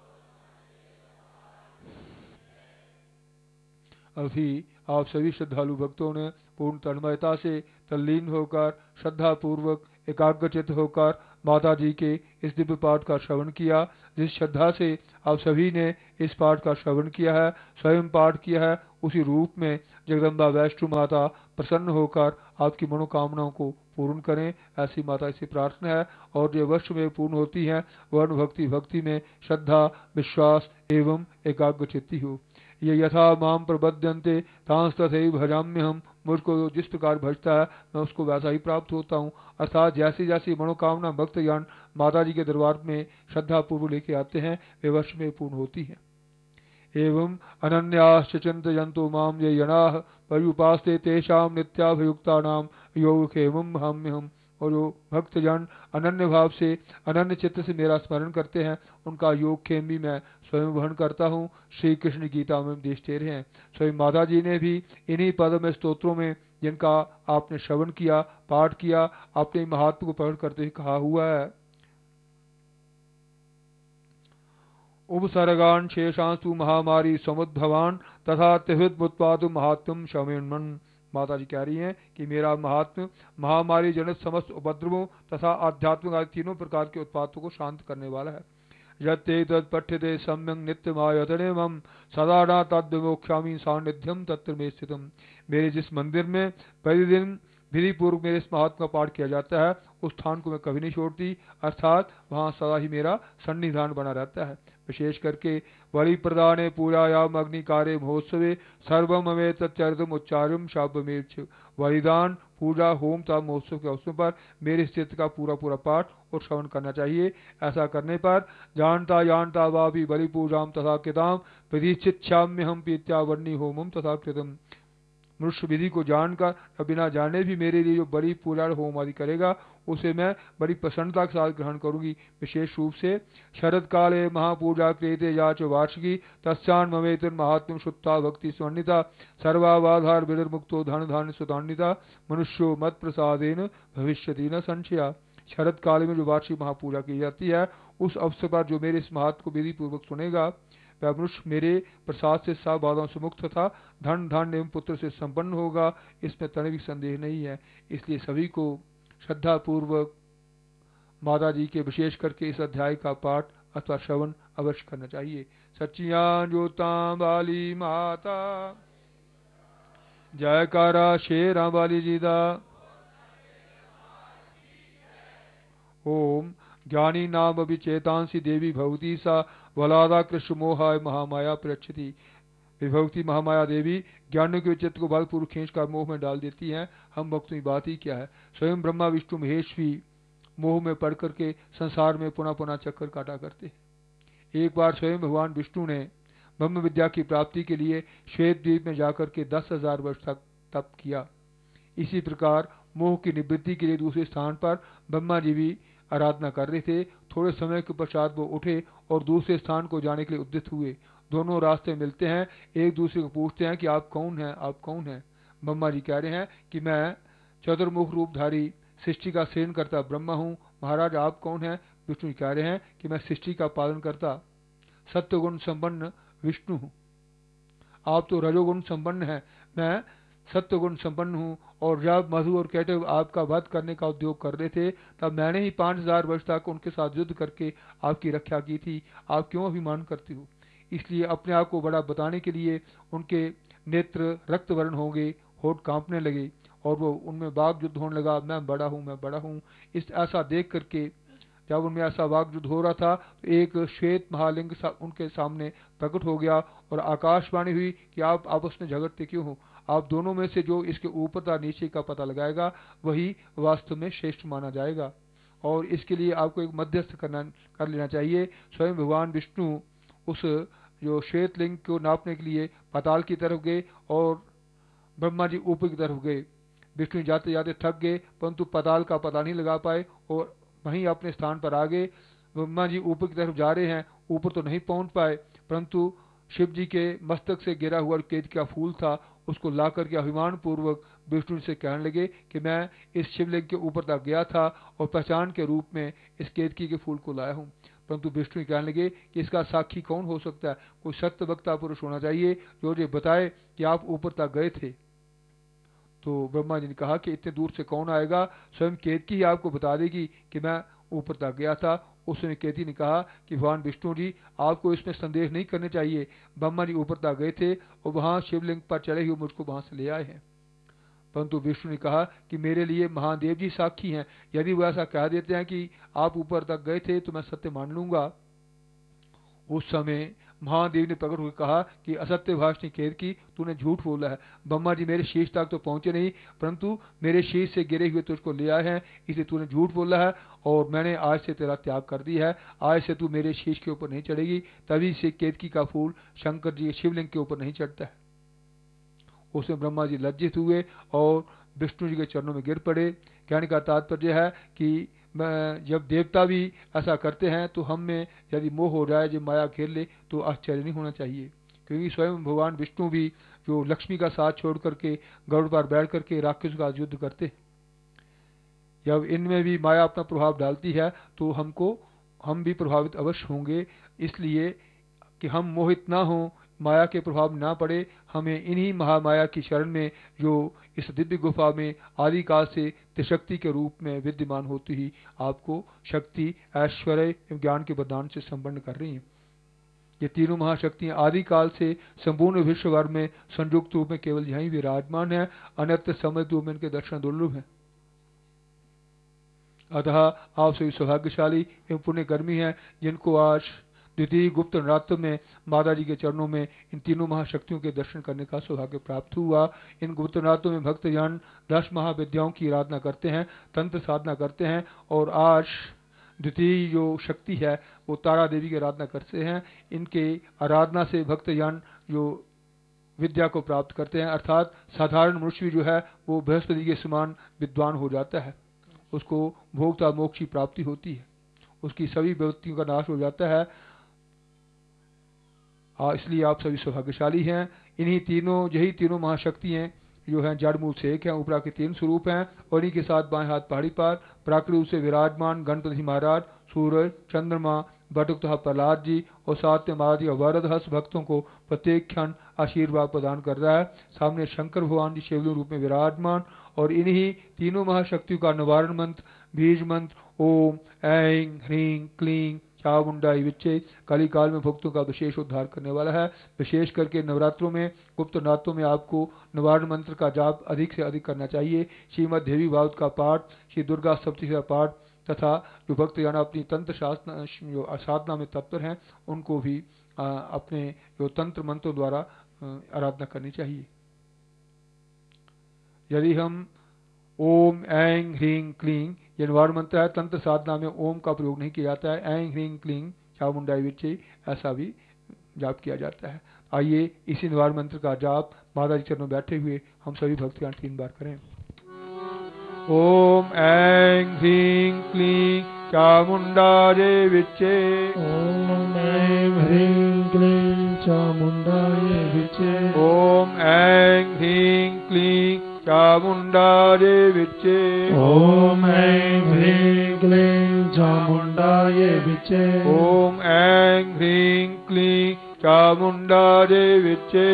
अभी आप सभी श्रद्धालु भक्तों ने पूर्ण तन्मयता से तल्लीन होकर श्रद्धा पूर्वक एकाग्रचित होकर माता जी के इस दिव्य पाठ का श्रवण किया। जिस श्रद्धा से आप सभी ने इस पाठ का श्रवण किया है, स्वयं पाठ किया है, उसी रूप में जगदम्बा वैष्णो माता प्रसन्न होकर आपकी मनोकामनाओं को पूर्ण करें, ऐसी माता से प्रार्थना है। और जो वर्ष में पूर्ण होती है वह भक्ति भक्ति में श्रद्धा, विश्वास एवं एकाग्रचित्ती हो। ये यथा माम प्रबध्यन्ते तांस तथैव भजाम्य हम, मुझको जिस प्रकार भजता है मैं उसको वैसा ही प्राप्त होता हूँ। अर्थात जैसी जैसी मनोकामना भक्तजन माता जी के दरबार में श्रद्धा पूर्व लेके आते हैं वे वर्ष में पूर्ण होती है। एवं अनन्याश्च चिन्तयन्तु माम ये जनाः पर्युपास्ते तेषां नित्याभियुक्तानां योगक्षेमं वहाम्यहम्। और जो भक्तजन अनन्य भाव से, अनन्य चित्त से मेरा स्मरण करते हैं उनका योगक्षेम भी मैं स्वयं वहन करता हूँ। श्री कृष्ण गीता में देश तेरे हैं। स्वयं माता जी ने भी इन्हीं पद में स्तोत्रों में जिनका आपने श्रवण किया, पाठ किया, आपने महात्म को प्रकट करते हुए कहा हुआ है, उपसर्गान शेषांसु महामारी समुद्भवान तथा तिहृद मुत्पादु महात्म शमेन्मन माता जी कह रही हैं कि मेरा महात्म महामारी जनित समस्त उपद्रवों तथा आध्यात्मिक आदि तीनों प्रकार के उत्पातों को शांत करने वाला है। यत्ते तत् पठ्यते सम्यक नित्यमायतने मम सदा न तद विमोक्षामि सान्निध्यम तत्र में स्थितम। मेरे जिस मंदिर में प्रतिदिन विधि पूर्वक मेरे इस महात्मा का पाठ किया जाता है उस स्थान को मैं कभी नहीं छोड़ती, अर्थात वहाँ सदा ही मेरा सन्निधान बना रहता है। विशेष करके बलि प्रदाने पूजायाम अग्निकारे महोत्सवे सर्वम अमे तच्चरितम उच्चार्यम शाब्दमेव। बलिदान पूजा होम तथा महोत्सव के अवसर पर मेरे स्थिति का पूरा पूरा पाठ और श्रवण करना चाहिए। ऐसा करने पर जानता जानता वापि बलि पूजाम तथा कृताम प्रतीक्षिष्याम्य हम पीत्यावर्णी होमम तथा कृतम। मनुष्य विधि को जानकर बिना जाने भी मेरे लिए जो बड़ी पूजा होम आदि करेगा उसे मैं बड़ी प्रसन्नता के साथ ग्रहण करूंगी। विशेष रूप से शरद काले महापूजा क्रियते याच वार्षिकी तस्यान ममेतन महात्म शुद्धा भक्ति स्वर्णिता सर्वावाधार विनिर्मुक्तो धन धान्य सुतान्विता मनुष्यो मत प्रसादेन भविष्यति न संशया। शरद काल में जो वार्षिक महापूजा की जाती है उस अवसर पर जो मेरे इस महात्म को विधि पूर्वक सुनेगा वह मनुष्य मेरे प्रसाद से सब बाधाओं से मुक्त तथा धन धान्य एवं पुत्र से संपन्न होगा, इसमें तनिक भी संदेह नहीं है। इसलिए सभी को श्रद्धा पूर्वक माता जी के विशेष करके इस अध्याय का पाठ अथवा श्रवण अवश्य करना चाहिए। सच्चियां ज्योतां वाली माता जयकारा शेरा वाली जी दा। ओम ज्ञानी नाम अभिचेतांसी देवी भवती सा वलादा कृष्ण मोहाय महामाया प्रक्षति। विभवती महामाया देवी ज्ञानियों के चित्त को बलपूर्वक खींच कर मोह में डाल देती हैं। हम भक्तों की बात ही क्या है। स्वयं ब्रह्मा विष्णु महेश भी मोह में पड़ करके संसार में पुनः पुनः चक्कर काटा करते हैं। एक बार स्वयं भगवान विष्णु ने ब्रह्म विद्या की प्राप्ति के लिए श्वेत द्वीप में जाकर के दस हजार वर्ष तक तप किया। इसी प्रकार मोह की निवृत्ति के लिए दूसरे स्थान पर ब्रह्मा जी भी आराधना कर रहे थे। थोड़े समय के पश्चात वो उठे और दूसरे स्थान को जाने के लिए उद्यत हुए। दोनों रास्ते मिलते हैं, एक दूसरे को पूछते हैं कि आप कौन हैं, आप कौन हैं। ब्रह्मा जी कह रहे हैं कि मैं चतुर्मुख रूपधारी सृष्टि का सृजन करता ब्रह्मा हूँ। महाराज आप कौन हैं। विष्णु कह रहे हैं कि मैं सृष्टि का पालन करता सत्वगुण संपन्न विष्णु हूँ। आप तो रजोगुण संपन्न हैं, मैं सत्वगुण संपन्न हूँ। और जब मधु और कैटव आपका वध करने का उद्योग कर रहे थे तब मैंने ही पांच हजार वर्ष तक उनके साथ युद्ध करके आपकी रक्षा की थी। आप क्यों अभिमान करते हो। इसलिए अपने आप को बड़ा बताने के लिए उनके नेत्र रक्त वर्ण हो गए, होठ कांपने लगे और वो उनमें वाग युद्ध होने लगा। मैं बड़ा हूँ, मैं बड़ा हूँ। इस ऐसा देख करके जब उनमें ऐसा वाग युद्ध हो रहा था तो एक श्वेत महालिंग सा उनके सामने प्रकट हो गया और आकाशवाणी हुई कि आप आपस में झगड़ते क्यों हो। आप दोनों में से जो इसके ऊपर तथा नीचे का पता लगाएगा वही वास्तव में श्रेष्ठ माना जाएगा। और इसके लिए आपको एक मध्यस्थ करना कर लेना चाहिए। स्वयं भगवान विष्णु उस जो श्वेत लिंग को नापने के लिए पाताल की तरफ गए और ब्रह्मा जी ऊपर की तरफ गए। विष्णु जाते जाते थक गए परंतु पाताल का पता नहीं लगा पाए और वहीं अपने स्थान पर आ गए। ब्रह्मा जी ऊपर की तरफ जा रहे हैं, ऊपर तो नहीं पहुंच पाए परंतु शिव जी के मस्तक से गिरा हुआ केतकी का फूल था उसको ला करके अभिमान पूर्वक विष्णु से कहने लगे कि मैं इस शिवलिंग के ऊपर तक गया था और पहचान के रूप में इस केतकी के फूल को लाया हूँ। परंतु विष्णु कहने लगे कि इसका साक्षी कौन हो सकता है। कोई सत्य वक्ता पुरुष होना चाहिए जो ये बताए कि आप ऊपर तक गए थे। तो ब्रह्मा जी ने कहा कि इतने दूर से कौन आएगा, स्वयं केतकी ही आपको बता देगी कि मैं ऊपर तक गया था। उस समय केतकी ने कहा कि भगवान विष्णु जी आपको इसमें संदेह नहीं करने चाहिए। ब्रह्मा जी ऊपर तक गए थे और वहां शिवलिंग पर चढ़े हुए मुझको वहां से ले आए हैं। परंतु विष्णु ने कहा कि मेरे लिए महादेव जी साक्षी हैं। यदि वो ऐसा कह देते हैं कि आप ऊपर तक गए थे तो मैं सत्य मान लूंगा। उस समय महादेव ने प्रकट होकर कहा कि असत्य भाषणी केतकी तूने झूठ बोला है। ब्रह्मा जी मेरे शीश तक तो पहुंचे नहीं परंतु मेरे शीश से गिरे हुए तुझको ले आए हैं, इसलिए तूने झूठ बोला है और मैंने आज से तेरा त्याग कर दिया है। आज से तू मेरे शीश के ऊपर नहीं चढ़ेगी। तभी से केतकी का फूल शंकर जी शिवलिंग के ऊपर नहीं चढ़ता है। उसमें ब्रह्मा जी लज्जित हुए और विष्णु जी के चरणों में गिर पड़े। कहने का तात्पर्य है कि जब देवता भी ऐसा करते हैं तो हम में यदि मोह हो जाए, जब माया घेर ले तो आश्चर्य नहीं होना चाहिए। क्योंकि स्वयं भगवान विष्णु भी जो लक्ष्मी का साथ छोड़ करके गरुड़ पर बैठ करके राक्षस का युद्ध करते, जब इनमें भी माया अपना प्रभाव डालती है तो हमको हम भी प्रभावित अवश्य होंगे। इसलिए कि हम मोहित ना हों माया के प्रभाव ना पड़े, हमें इन्हीं महामाया की शरण में जो इस दिव्य गुफा में आदिकाल से त्रिशक्ति के रूप में विद्यमान होती ही आपको शक्ति, ऐश्वर्य एवं ज्ञान के वरदान से संपन्न कर रही हैं। ये तीनों महाशक्तियां आदिकाल से संपूर्ण विश्व भर में संयुक्त रूप में केवल यहीं विराजमान है, अन्यत्र समय रूप में इनके दर्शन दुर्लभ है। अतः आप सभी सौभाग्यशाली एवं पुण्यकर्मी हैं जिनको आज द्वितीय गुप्त नवरात्र में माता जी के चरणों में इन तीनों महाशक्तियों के दर्शन करने का सौभाग्य प्राप्त हुआ। इन गुप्त नवरात्रों में भक्तजन दस महाविद्याओं की आराधना करते हैं, तंत्र साधना करते हैं, और आज द्वितीय जो शक्ति है वो तारा देवी की आराधना करते हैं। इनके आराधना से भक्तजन जो विद्या को प्राप्त करते हैं, अर्थात साधारण मनुष्य जो है वो बृहस्पति के समान विद्वान हो जाता है, उसको भोक्ता मोक्ष की प्राप्ति होती है, उसकी सभी विपत्तियों का नाश हो जाता है। आ, इसलिए आप सभी सौभाग्यशाली हैं। इन्हीं तीनों यही तीनों महाशक्तियां जो हैं जड़ मूल से एक हैं, ऊपरा के तीन स्वरूप हैं, और इन्हीं के साथ बाएं हाथ पहाड़ी पर प्राकृत रूप से विराजमान गणपति महाराज, सूरज, चंद्रमा, बटुक तथा प्रहलाद जी और साथ में महाराज वरद हस्त भक्तों को प्रत्येक क्षण आशीर्वाद प्रदान कर रहा है। सामने शंकर भगवान जी शिवलिंग रूप में विराजमान, और इन्हीं तीनों महाशक्तियों का निवारण मंत्र, बीज मंत्र ओम ऐं ह्रीं क्लीं चामुंडाई विच्चे कली काल में भक्तों का विशेष उद्धार करने वाला है। विशेष करके नवरात्रों में, गुप्त नवरात्रों में आपको निवारण मंत्र का जाप अधिक से अधिक करना चाहिए। श्रीमद देवी भागवत का पाठ, श्री दुर्गा सप्तशती का पाठ तथा जो भक्तजन अपनी तंत्र शास्त्र जो साधना में तत्पर हैं उनको भी आ, अपने जो तंत्र मंत्रों द्वारा आराधना करनी चाहिए। यदि हम ओम ऐं ह्रीं क्लीं ये निवारण मंत्र है, तंत्र साधना में ओम का प्रयोग नहीं किया जाता है, ऐं ह्रीं क्लीं चामुंडाई विच्चे ऐसा भी जाप किया जाता है। आइए इसी निवारण मंत्र का जाप माता जी चरणों बैठे हुए हम सभी भक्तगण तीन बार करें। ओम ऐं ह्रीं क्लीं चामुंडाये विच्चे, ओम ऐं ह्रीं क्लीं चामुंडाये विच्चे, ओम ऐं ह्रीं क्लीं चामुंडाये विच्चे, ओम ऐं ह्रीं क्लीं चामुंडाये विच्चे, ओम ऐं ह्रीं क्लीं चामुंडाये विच्चे,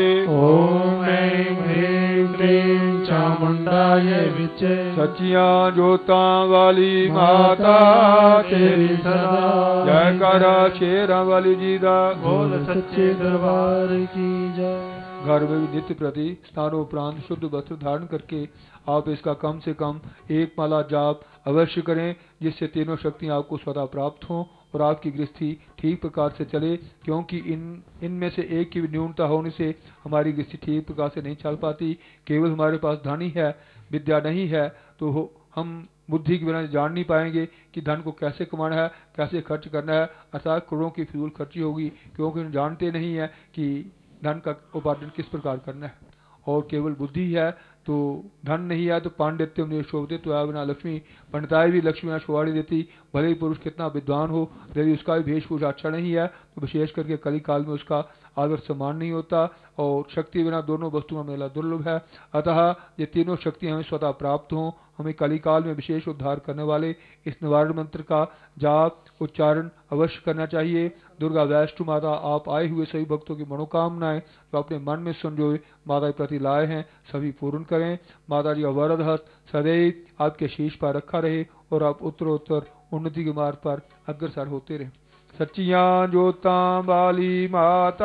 ओम ऐं ह्रीं क्लीं चामुंडाये विच्चे। सच्चियां जोतां वाली माता तेरी सदा जयकारा शेरां वाली जी दा बोल सच्चे दरबार की जय। घर में भी नित्य प्रति स्नानोपरांत शुद्ध वस्त्र धारण करके आप इसका कम से कम एक माला जाप अवश्य करें, जिससे तीनों शक्तियां आपको स्वतः प्राप्त हों और आपकी गृहस्थी ठीक प्रकार से चले। क्योंकि इन इनमें से एक की न्यूनता होने से हमारी गृहस्थी ठीक प्रकार से नहीं चल पाती। केवल हमारे पास धन ही है, विद्या नहीं है, तो हम बुद्धि के बिना जान नहीं पाएंगे कि धन को कैसे कमाना है, कैसे खर्च करना है, अर्थात करोड़ों की फिजूल खर्ची होगी, क्योंकि हम जानते नहीं है कि धन का उपार्जन किस प्रकार करना है। और केवल बुद्धि है तो धन नहीं है तो पांडित्य में शोभते तो आया बिना लक्ष्मी, पंडिताई भी लक्ष्मी ना शोभाड़ी देती, भले ही पुरुष कितना विद्वान हो, यदि उसका भी वेशभूषा अच्छा नहीं है तो विशेष करके कली काल में उसका आदर सम्मान नहीं होता, और शक्ति बिना दोनों वस्तुओं में मेला दुर्लभ है। अतः ये तीनों शक्तियां हमें स्वतः प्राप्त हों, हमें कली काल में विशेष उद्धार करने वाले इस निवारण मंत्र का जाप उच्चारण अवश्य करना चाहिए। दुर्गा वैष्णो माता आप आए हुए सभी भक्तों की मनोकामनाएं जो अपने मन में संजोए माता के प्रति लाए हैं सभी पूर्ण करें। माता जी का वरद हस्त सदैव आपके शीश पर रखा रहे और आप उत्तरोत्तर उन्नति के मार्ग पर अग्रसर होते रहे। सच्चियां जोतां वाली माता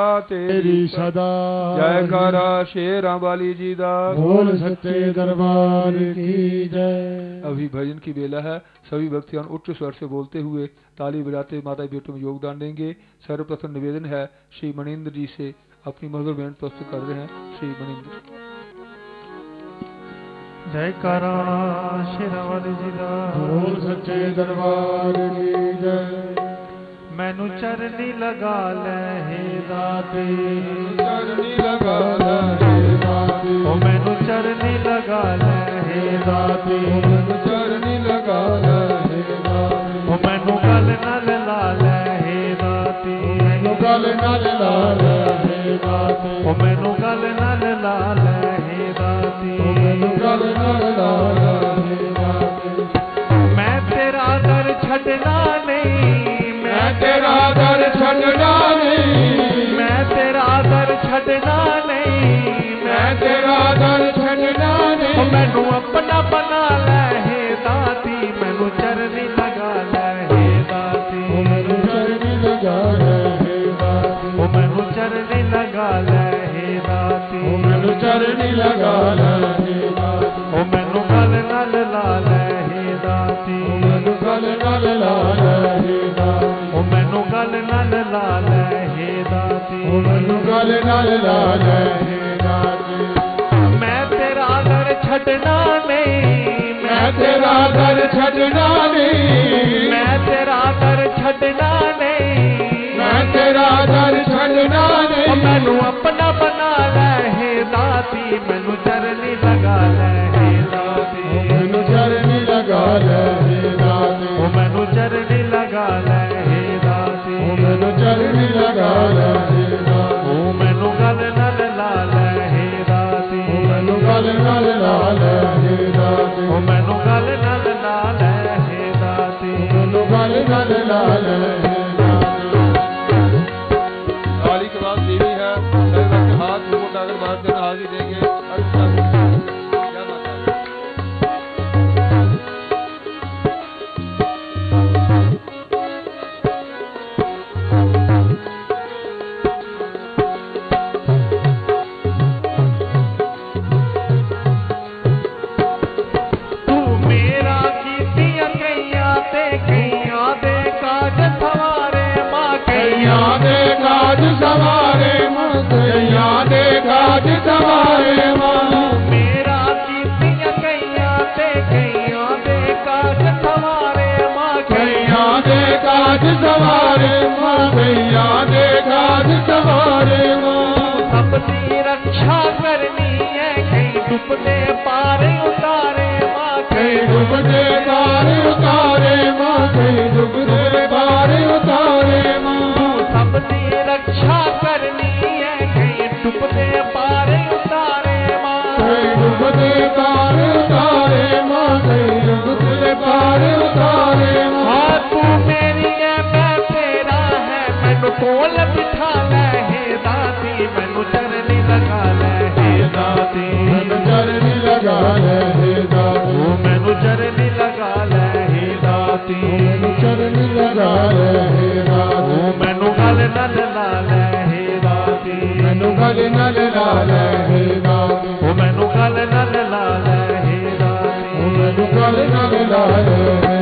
तेरी सदा जयकारा शेरां वाली जी दा बोल सच्चे दरबार की जय। अभी भजन की बेला है, सभी भक्तजन उच्च स्वर से बोलते हुए ताली बजाते माता बेटों में योगदान देंगे। सर्वप्रथम निवेदन है श्री मणिंद्र जी से, अपनी मधुर बेन प्रस्तुत कर रहे हैं श्री मणिंद्र। जयकारा शेरां वाली जी दा बोल सच्चे दरबार की जय। मैनू चरनी लगा ले हे दाते, चरनी लगा ले हे दाते, ओ मैनू चरनी लगा ले हे दाते, मैनू चरनी लगा ले हे दाते, ओ मैनू गल नल ला ले हे दाते, मैनू गल नल ला ले हे दाते, ओ मैनू गल नल ला ले हे दाते, ओ मैनू गल नल ला ले हे दाते। मैं तेरा दर छड़ना नहीं, मैं तेरा दर छड़ना नहीं, मैं तेरा दर नल लाल हे दाती मैनू गल नल लाल हे दाती ओ मैनू गल नल लाल हे दाती मैनू गल नल लाल हे दाती मैं तेरा दर छड़ना नहीं मैं तेरा दर छड़ना नहीं मैं तेरा दर छड़ना नहीं मैं तेरा दर छड़ना नहीं मैनू अपना बना ले हे दाती मैनू चरनी लगा ले हे दाती मैनू चरनी लगा ले हे दाती ओ मैनू चरनी लगा ले हे दाती मैनू चरनी लगा ले हे दाती ओ मैनू गल नल लाल हे दाती मैनू गल नल लाल हे दाती ओ मैनू गल नल लाल हे दाती मैनू गल नल लाल हे ताली के बाद देवी है सभी भक्त हाथ मुंह उठाकर मान कर हाजिरी देंगे क्या बात है तू मेरा कीतियां कईयां ते कईयां दे काज सवारे मां कैया दे काज सवारे मां कैया दे काज सवारे मां मेरा कीतियां कईयां ते कईयां दे काज सवारे मां कैया दे काज सवारे मां कैया दे काज सवारे मां सबकी रक्षा करनी है कई डुबते पार उतारे मां कई डूबते पार उतारे मां कई डूबते पार उतारे मां सबकी रक्षा करनी है कई डुबते पार उतारे मां कई डूबते पार उतारे मां कई डूबते पार उतारे मां हाँ तू मेरी है मैं तेरा है मैनू कोल बिठा ले हे दाती मैनू चरनी लगा ले हे दाती मैनू चरनी लगा ले हे दाती ओ मैनू चरनी लगा ले हे दाती मैनू चरनी लगा ले हे दाती ओ मैनू गल नल लाल हे दाती मैनू गल नल लाल हे दाती ओ मैनू गल नल लाल हे दाती मैनू गल नल लाल हे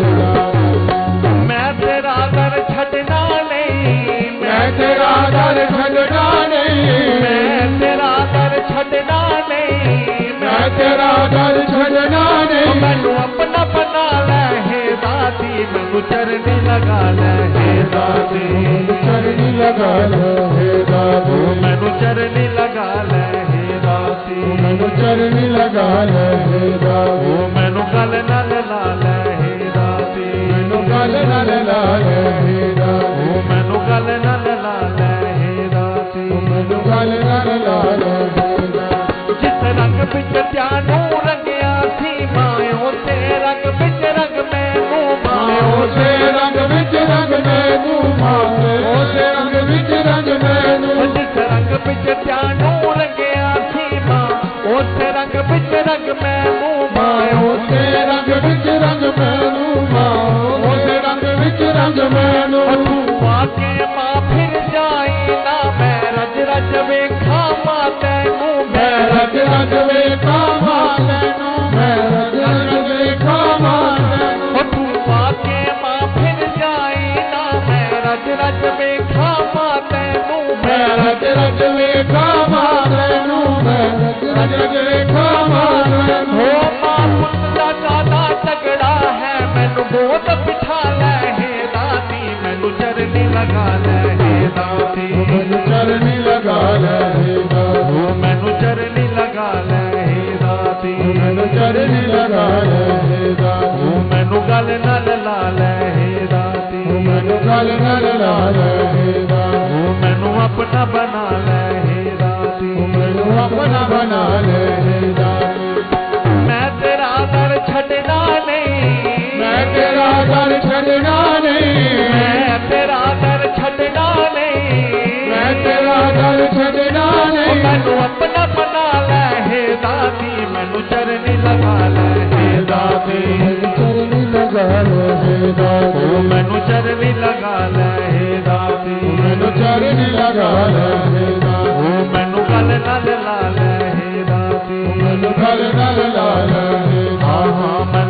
दाती मैं तेरा दर छड़ना नहीं मैं तेरा दर छड़ना नहीं मैं तेरा दर छड़ना नहीं मैं तेरा दर छड़ना नहीं मैनू अपना बना ले हे दाती मैनू चरनी लगा ले हे दाती मैनू चरनी लगा ले हे दाती मैनू चरनी लगा ले हे दाती मैनू चरनी लगा ले हे दाती मैनू गल नल लाल हे दाती मैनू गल नल लाल हे दाती मैनू गल नल लाल हे दाती मैनू गल नल लाल हे दाती जिस रंग बिच त्यानू रंगिया सी मायो ते रंग बिच रंग मैनू मायो उसे रंग विच रंग मैनू मारे उसे रंग विच रंग मैनू जिस रंग बिच त्यानू रंगिया सी मां उस रंग बिच रंग मैनू मायो उसे रंग विच रंग मैनू मां उसे रंग विच रंग मैनू तू आके मां फिर जाई ना मैं रज रज वेखा मां तैनू मैं रज रज वेखा मां तैनू मैं रज रज वेखा मां तैनू तू आके मां फिर जाई ना मैं रज रज वेखा मां तैनू मैं रज रज वेखा मां तैनू मैं रज रज वेखा मां तैनू हो मां पुत दा ज्यादा तगड़ा है मैनू गोद बिठा ले हे दाती मैनू चरनी लगा ले हे दाती मैनू चरनी लगा ले हे दाती ओ मैनू चरनी लगा ले हे दाती मैनू चरनी लगा ले हे दाती ओ मैनू गल नल लाल हे दाती मैनू गल नल लाल हे दाती ओ मैनू अपना बना ले हे दाती मैनू अपना बना ले हे दाती मैं तेरा दर छड़ना नहीं मैं तेरा दर छड़ना नहीं मैं तेरा दर छड़ना नहीं मैं तेरा दर छड़ना नहीं मैनू अपना बना ले हे दाती मैनू चरनी लगा ले हे दाती मैनू चरनी लगा ले हे दाती ओ मैनू चरनी लगा ले हे दाती मैनू चरनी लगा ले हे दाती ओ मैनू गल नल लाल हे दाती मैनू गल नल लाल हे हाँ हाँ मैं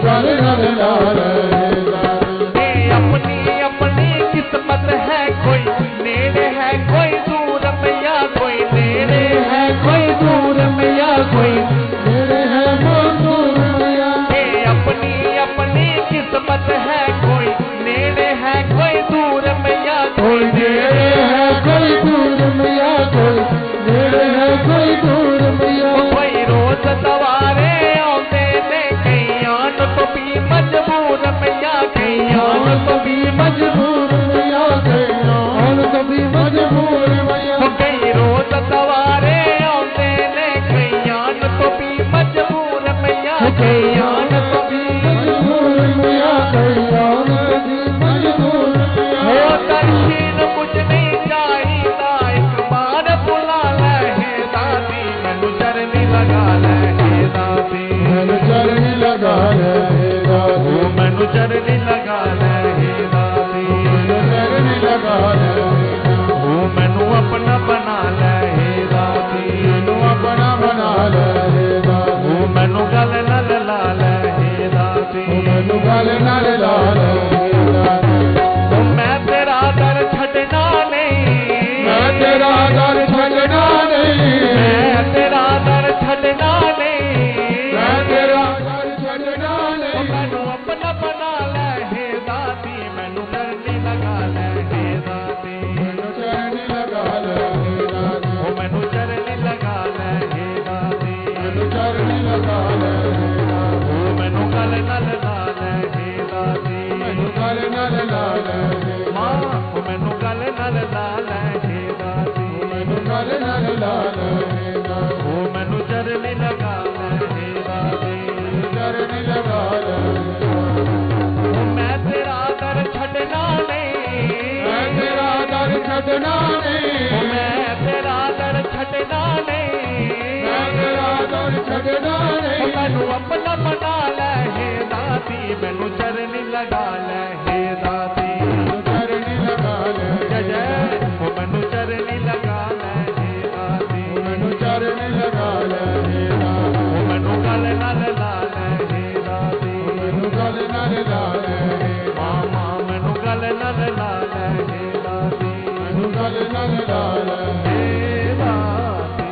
गल नल लाल है दाते। अपनी अपनी किस्मत है, कोई नेड़े है कोई दूर मैया, कोई नेड़े है कोई दूर मैया, कोई नेड़े है दूर मैया। अपनी अपनी किस्मत है, कोई नेड़े है कोई दूर मैया, कोई नेड़े है कोई दूर मैया, कोई नेड़े है कोई दूर मैया। कोई रोज सवारे आते ने, कई आन तो भी मजबूर मैया, कई आन तो भी मजबूर मैया, कई आन तो भी मजबूर मैया। कई रोज सवारे आते ने, कई आन तो भी मजबूर मैया, कई आन तो भी मजबूर मैया, कई आन तो भी मजबूर मैया। हो दर्शन कुछ नहीं चाहिदा, एक बार बुला ले हे दादी, मैनू चरनी लगा ले हे दादी, मैनू चरनी लगा ले हे दादी, मैनू चरनी लगा ले हे दादी, मैनू चरनी लगा ले हे दादी। मैनू अपना बना ले हे दादी, मैनू अपना बना ले हे दादी। मैनू गल नल ला ले हे दादी, मैनू गल नल ला ले हे दादी। मैं तेरा दर छड़ना नहीं, मैं तेरा दर छड़ना नहीं, मैं तेरा दर छड़ना नहीं, मैं तेरा दर छड़ना नहीं। मैनू अपना बना ले हे दादी, मैनू चरनी लगा ले हे दादी, मैनू चरनी लगा ले हे दादी, मैनू चरनी लगा ले हे दादी, मैनू चरनी लगा ले हे दादी। मैनू गल नल ला ले हे दादी, मैनू गल नल ला ले हे मां मैनू गल नल ला ले हे दादी, मैनू गल नल ला ले हे दादी। मैनू चरनी लगा ले हे दादी, चरनी लगा ले हे दादी। मैं तेरा दर छड़ना नहीं, मैं तेरा दर छड़ना नहीं, मैं तेरा दर छड़ना नहीं, मैं तेरा दर छड़ना नहीं। मैनू अपना बना ले हे दादी, मैनू चरनी लगा ले हे दादी, मैनू चरनी लगा ले जय जय ओ मैनू चरनी लगा ले हे दादी, मैनू चरनी लगा ले हे दादी। मैनू गल नल ला ले हे दादी, मैनू गल नल ला ले हे दादी। मां मैनू गल नल ला ले हे दादी, मैनू गल नल ला ले हे दादी।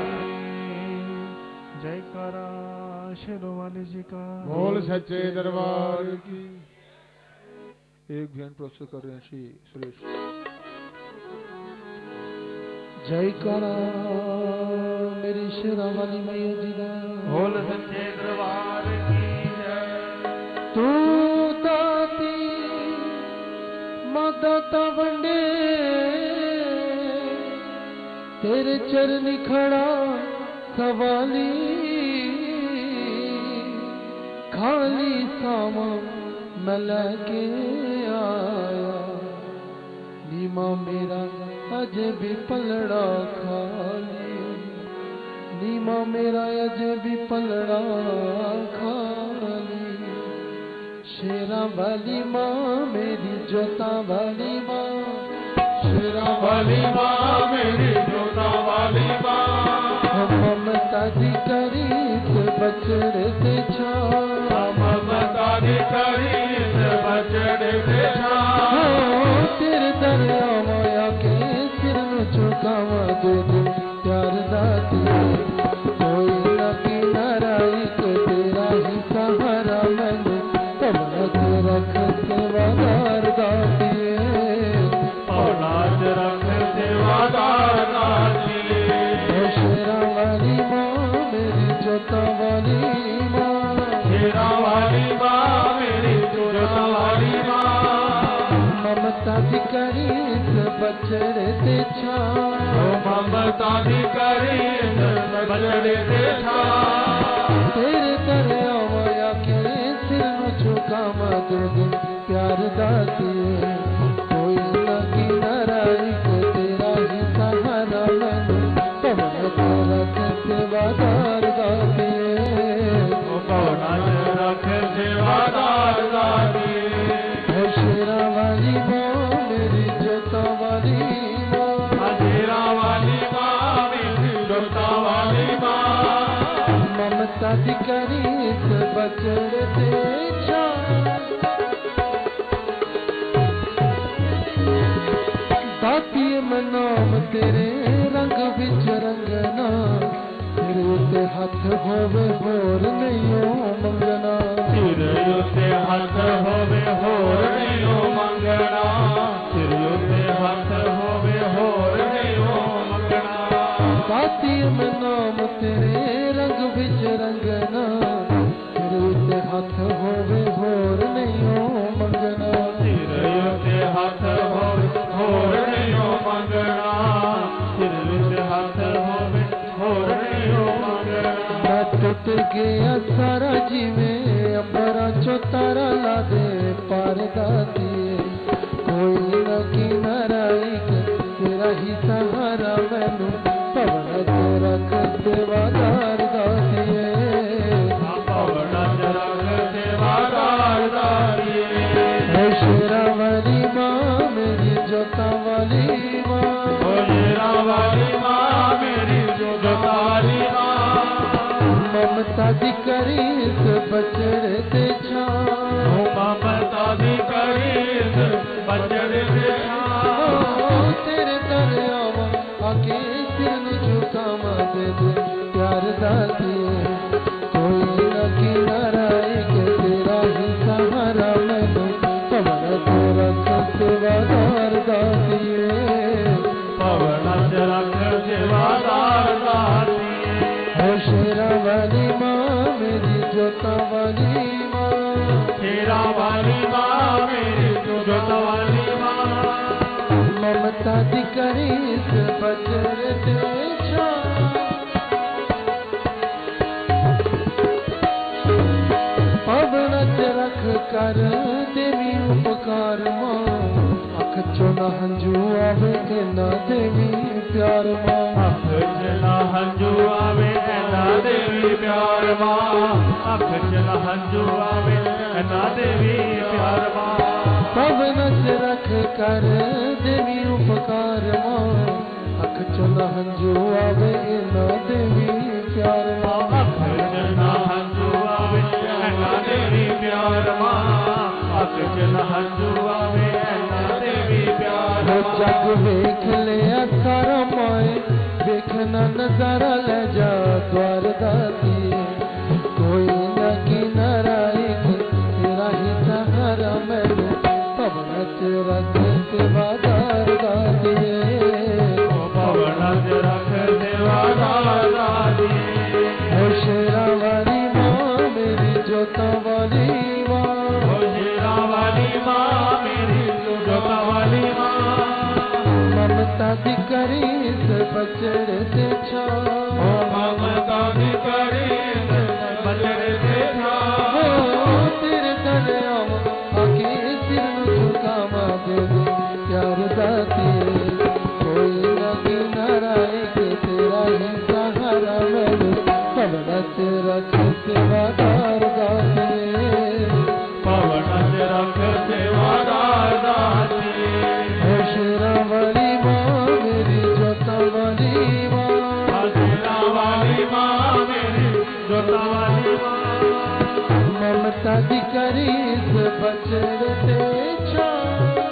जयकारा शेरोवाली जी का बोल सच्चे दरबार की। एक ध्यान प्रस्तुत कर रहे हैं श्री सुरेश। जयकारा मेरी शेरावाली मैया जी दा। बोल सच्चे दरबार की जय। तू दाती माता वंडे, तेरे चरनी खड़ा सवाली, खाली सामा मैं लेके आया, नीमा मेरा अजे भी पलड़ा खाली, नीमा मेरा अजे भी पलड़ा खाली। शेरा वाली माँ मेरी जोता वाली माँ, शेरा वाली माँ मेरी जोता वाली माँ। ममता दी करी से बचड़े से छा, ममता दी करी से बचड़े से छा। तेरे दरिया माया के सिर न झुकावा दे दे प्यार दाती, कोई न किनारा एक तेरा ही सहारा मैंने तब रख सेवादार दाती, औलाद रख सेवादार दाती। शेरा वाली माँ मेरी जोता वाली माँ, शेरा वाली माँ मेरी जोता वाली माँ। ममता दी करी से बचड़े से छा, ममता दी करी बचड़े से छा। तेरे दरिया माया के सिर न झुका मत दे प्यार दाती, कोई न किनारा एक तेरा ही सहारा मैंने पवन तेरा सेवादार दाती, पवन रख सेवादार दाती। शेरा वाली माँ मेरी जोता वाली माँ, शेरा वाली माँ मेरी जोता वाली माँ। ममता दी करी इस बचड़ ते दाती मैं नाम तेरे रंग विच रंगना तेरे उत्ते हथ होवे होर नहीं मंगना तेरे उत्ते हथ होवे होर नहीं मंगना तेरे उत्ते हथ होवे होर नहीं मंगना दाती मैं नाम तेरे रंग विच रंगना तेरे उत्ते हथ होवे होर नहीं मंगना तेरे उत्ते हथ होवे होर नहीं मंगना तेरे उत्ते हथ होवे होर नहीं मंगना मैं टुट गया सारा जिवें अंबरा चो तारा ला दे पार दाती कोई न किनारा एक तेरा ही सहारा मैनू पवन च रख सेवादार दातिए पवन च रख सेवादार दातिए है शेरा वाली माँ मेरी जोता वाली माँ ओ शेरा वाली माँ मेरी जोता वाली माँ ममता दी करी इस बचड़े ते छां ममता दी करी इस बचड़े ते छां तेरे दर आवा आके सिर नु झुकावा दे दे प्यार दातिए कोई न किनारा एक तेरा ही सहारा मैनू पवन च रख सेवादार दातिए पवन च रख सेवादार दातिए है शेरा वाली माँ मेरी जोता वाली माँ शेरा वाली माँ मेरी जोता वाली माँ ममता दी करी इस बचड़ ते छां पवन च रख कर देवी उपकार मां अख चो न हंजू आवे ना देवी प्यार मां अख चला हंजू आवे ना देवी प्यार मां अख चला हंजू आवे ना देवी प्यार मां पवन च रख कर देवी उपकार मां अख चो न हंजू आवे ना देवी प्यार मां अख चला हंजू आवे ना देवी प्यार मां अख चला हंजू आवे ना देवी प्यार हो मां जग वेख लिया सारा माए देखना नजारा ले जा द्वार दातिए कोई न किनारा एक तेरा ही सहारा मैनू पवन च रख सेवादार दातिए पवन च रख सेवादार दातिए हो शेरा वाली माँ मेरी जोता वाली माँ हो शेरा वाली माँ मेरी जोता वाली माँ ममता दी करी इस बचड़ ते छां ममता दी करी इस बचड़ ते छां तेरे दर आवा आके सिर नु झुकावा दे दे प्यार दातिए कोई न किनारा एक तेरा ही सहारा मैनू पवन च रख सेवादार दातिए पवन च रख सेवादार दातिए हो शेरा वाली माँ मेरी जोता वाली माँ शेरा वाली माँ मेरी जोता वाली माँ ममता दी करी इस बचड़ ते छां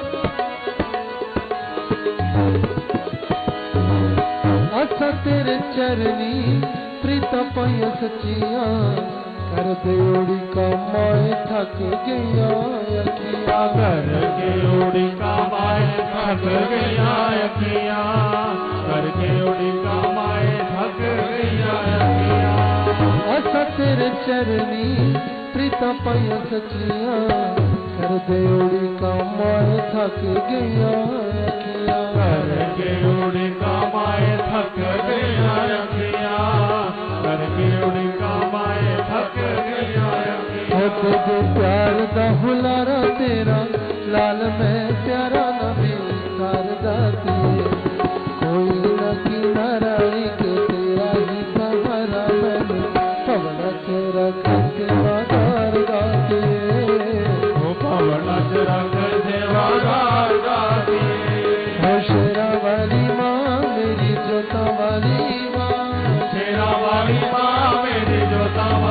असा तेरे चरनी प्रीत पाइया सचिया कर दे ओड़ी कमाए थक गईया अखिया कर के ओड़ी कमाए थक गईया अखिया कर के ओड़ी कमाए थक गईया अखिया असा तेरे चरनी प्रीत पाइया सचिया कर दे ओड़ी कमाए थक गईया अखिया कर के ओड़ी कमाए थक गईया अखिया कर के ओड़ी कमाए थक गईया अखिया तुझे प्यार दा हुलारा तेरा लाल में प्यारा नबी कर दातिए कोई न किनारा एक तेरा ही सहारा मैनू पवन च रख सेवादार दातिए पवन च रख सेवादार दातिए हो शेरा वाली माँ मेरी जोता वाली माँ शेरा वाली माँ मेरी जोता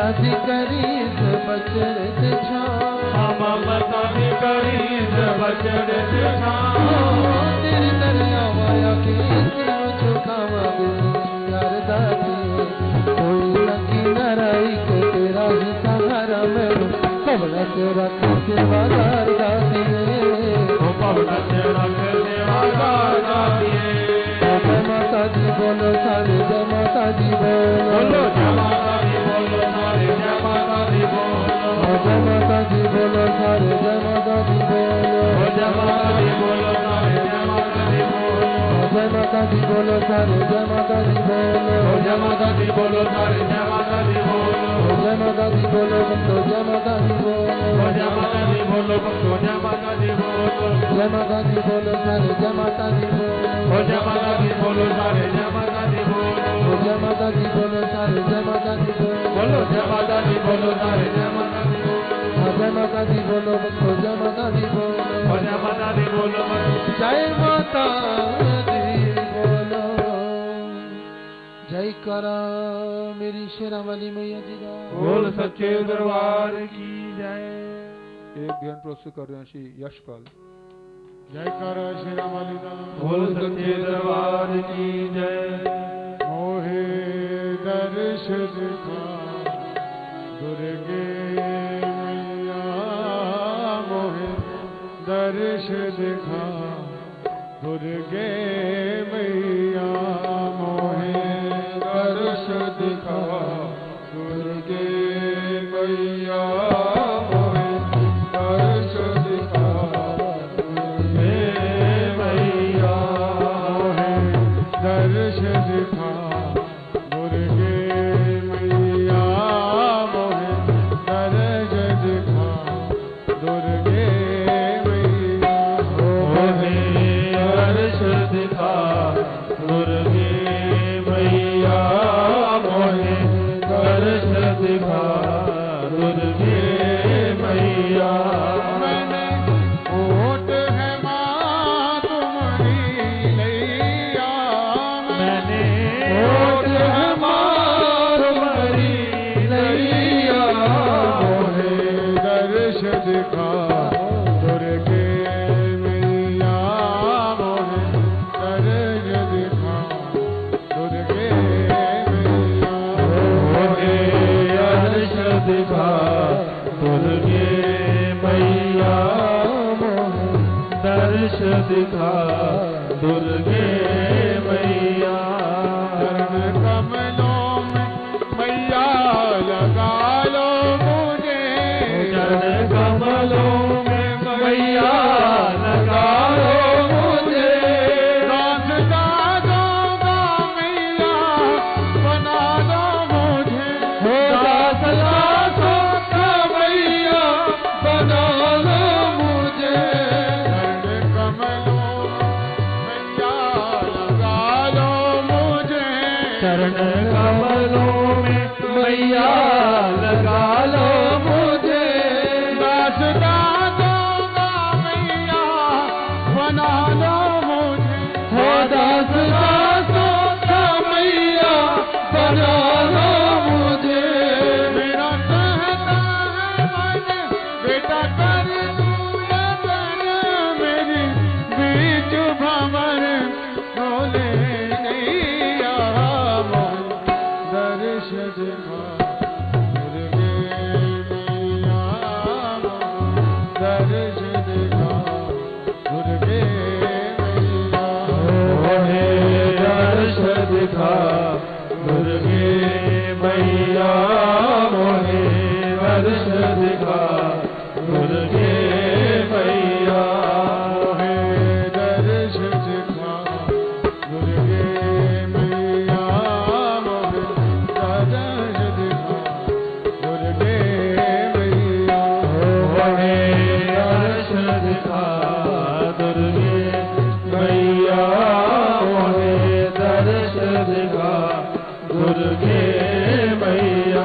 दी करीज बचड़त छा ममता दी करीज बचड़त छा तेरी दरिया माया की चुकावा यार दादी कोई लगी नाराई के तेरा ही सहारा मेरे पवना तेरा सेवादार दादी पवना तेरा सेवादार दादी जय माता दी बोलो सारे जय माता दी बोलो जय माता दी बोलो सारे जय माता दी बोलो जय माता दी बोलो सारे जय माता दी बोलो जय माता दी बोलो सारे जय माता दी बोलो जय माता दी बोलो सारे जय माता दी बोलो जय माता दी बोलो सारे जय माता दी बोलो जय माता दी बोलो भक्तो जय माता दी बोलो जय माता दी बोलो भक्तो जय माता दी बोलो जय माता दी बोलो सारे जय माता दी बोलो जय माता दी बोलो सारे जय माता दी बोलो जय माता दी बोलो सारे जय माता दी बोलो बोलो जय माता दी बोलो सारे जय माता दी बोलो जय माता दी बोलो भक्तो जय माता दी बोलो जय माता दी बोलो जय माता दी बोलो जय करा मेरी शेरा वाली मैया जी का बोल सच्चे दरबार की जय। एक ध्यान प्रस्तुत कर रहे हैं श्री यशपाल। जय करा शेरा वाली का बोल सच्चे दरबार की जय। मोहे दर्श दिखा दुर्गे मैया मोहे दर्श दिखा दुर्गे मैया मोहे दर्श दिखा दुर्गे मैया मोहे दर्श दिखा दुर्गे मैया मोहे दर्श दिखा दुर्गे मैया मोहे दर्श दिखा दुर्गे मैया मोहे दर्श दिखा दुर्गे मैया मोहे दर्श दिखा दुर्गे मैया मैंने ओट है माँ तुम्हारी लैया मैंने ओट है माँ तुम्हारी लैया मोहे दर्श दिखा दुर्गे मैया मोहे दर्श दिखा दुर्गे मैया मोहे दर्श दिखा दुर्गे मैया मोहे दर्श दिखा दुर्गे मैया चरण कमलों में मैया लगा लो मुझे चरण कमलों में मैया लगा लो मुझे रास्ता दूंगा मैया बना दो मुझे रास्ता दूंगा मैया बना लो मुझे चरण कमलों मैया लगा लो मुझे चरण कमलों में मैया लगा लो मुझे रास्ता दूंगा मैया बना लो मुझे हो रास्ता दूंगा मैया बना लो मुझे मेरा कहता है मन बेटा कर तू लगन मेरी बीच भंवर बोले नैया मोहे दर्श दिखा दुर्गे मैया मोहे दर्श दिखा दुर्गे मैया मोहे दर्श दिखा दुर्गे मैया मोहे दर्श दिखा दुर्गे मैया मोहे दर्श दिखा दुर्गे मैया मोहे दर्श दिखा दुर्गे मैया मोहे दर्श दिखा दुर्गे मैया मोहे दर्श दिखा दुर्गे मैया।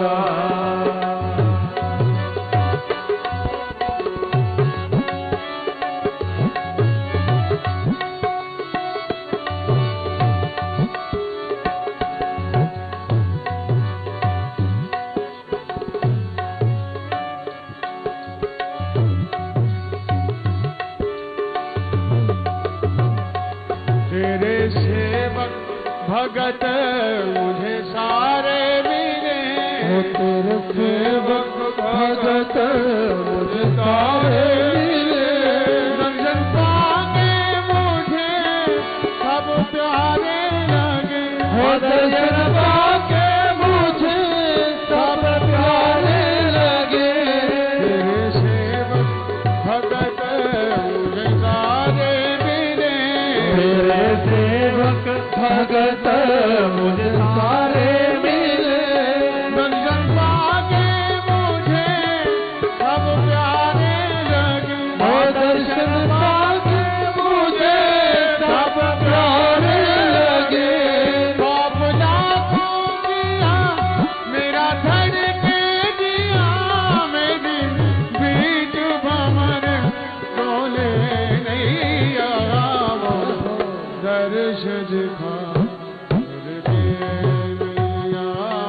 भगत मुझे सारे मिले, तेरे सेवक भगत मुझे सारे मिले, दर्शन पाके मुझे सब प्यारे लगे, दर्शन पाके मुझे सब प्यारे लगे, तेरे सेवक भगत मुझे सारे मिले, तेरे सेवक भगत मुझे सारे मिले, दर्शन पाके मुझे सब प्यारे लगे, दर्शन पाके मुझे सब प्यारे लगे, बाप लाखों दिया मेरा धड़के दिया, मेरी बीच भंवर डोले नहीं आवा, दर्श दिखा दुर्गे मैया,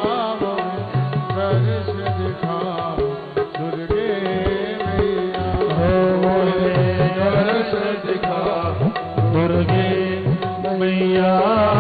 दर्श दिखा दुर्गे मैया, दर्श दिखा दुर्गे मैया,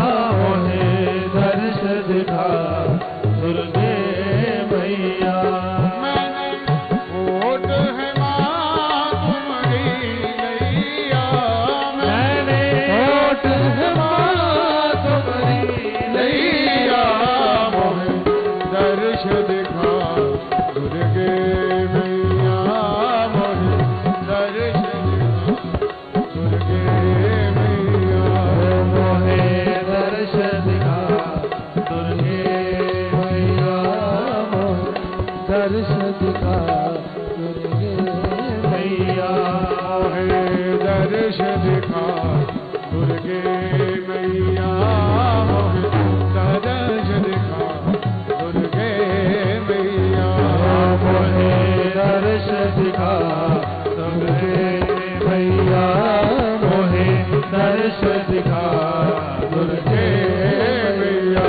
दर्श दिखा दुर्गे मैया, मैंने वोट है माँ तुम्हारी नैया, मैंने वोट है माँ तुम्हारी नैया, मोहे दर्श दिखा दुर्गे मैया, मोहे दर्श दिखा दुर्गे मैया, मोहे दर्श दिखा दुर्गे मैया, मोहे दर्श दिखा दुर्गे मैया, मोहे दर्श दिखा दुर्गे मैया, मोहे दर्श दिखा दुर्गे मैया, मोहे दर्श दिखा दुर्गे मैया, मोहे दर्श दिखा दुर्गे मैया।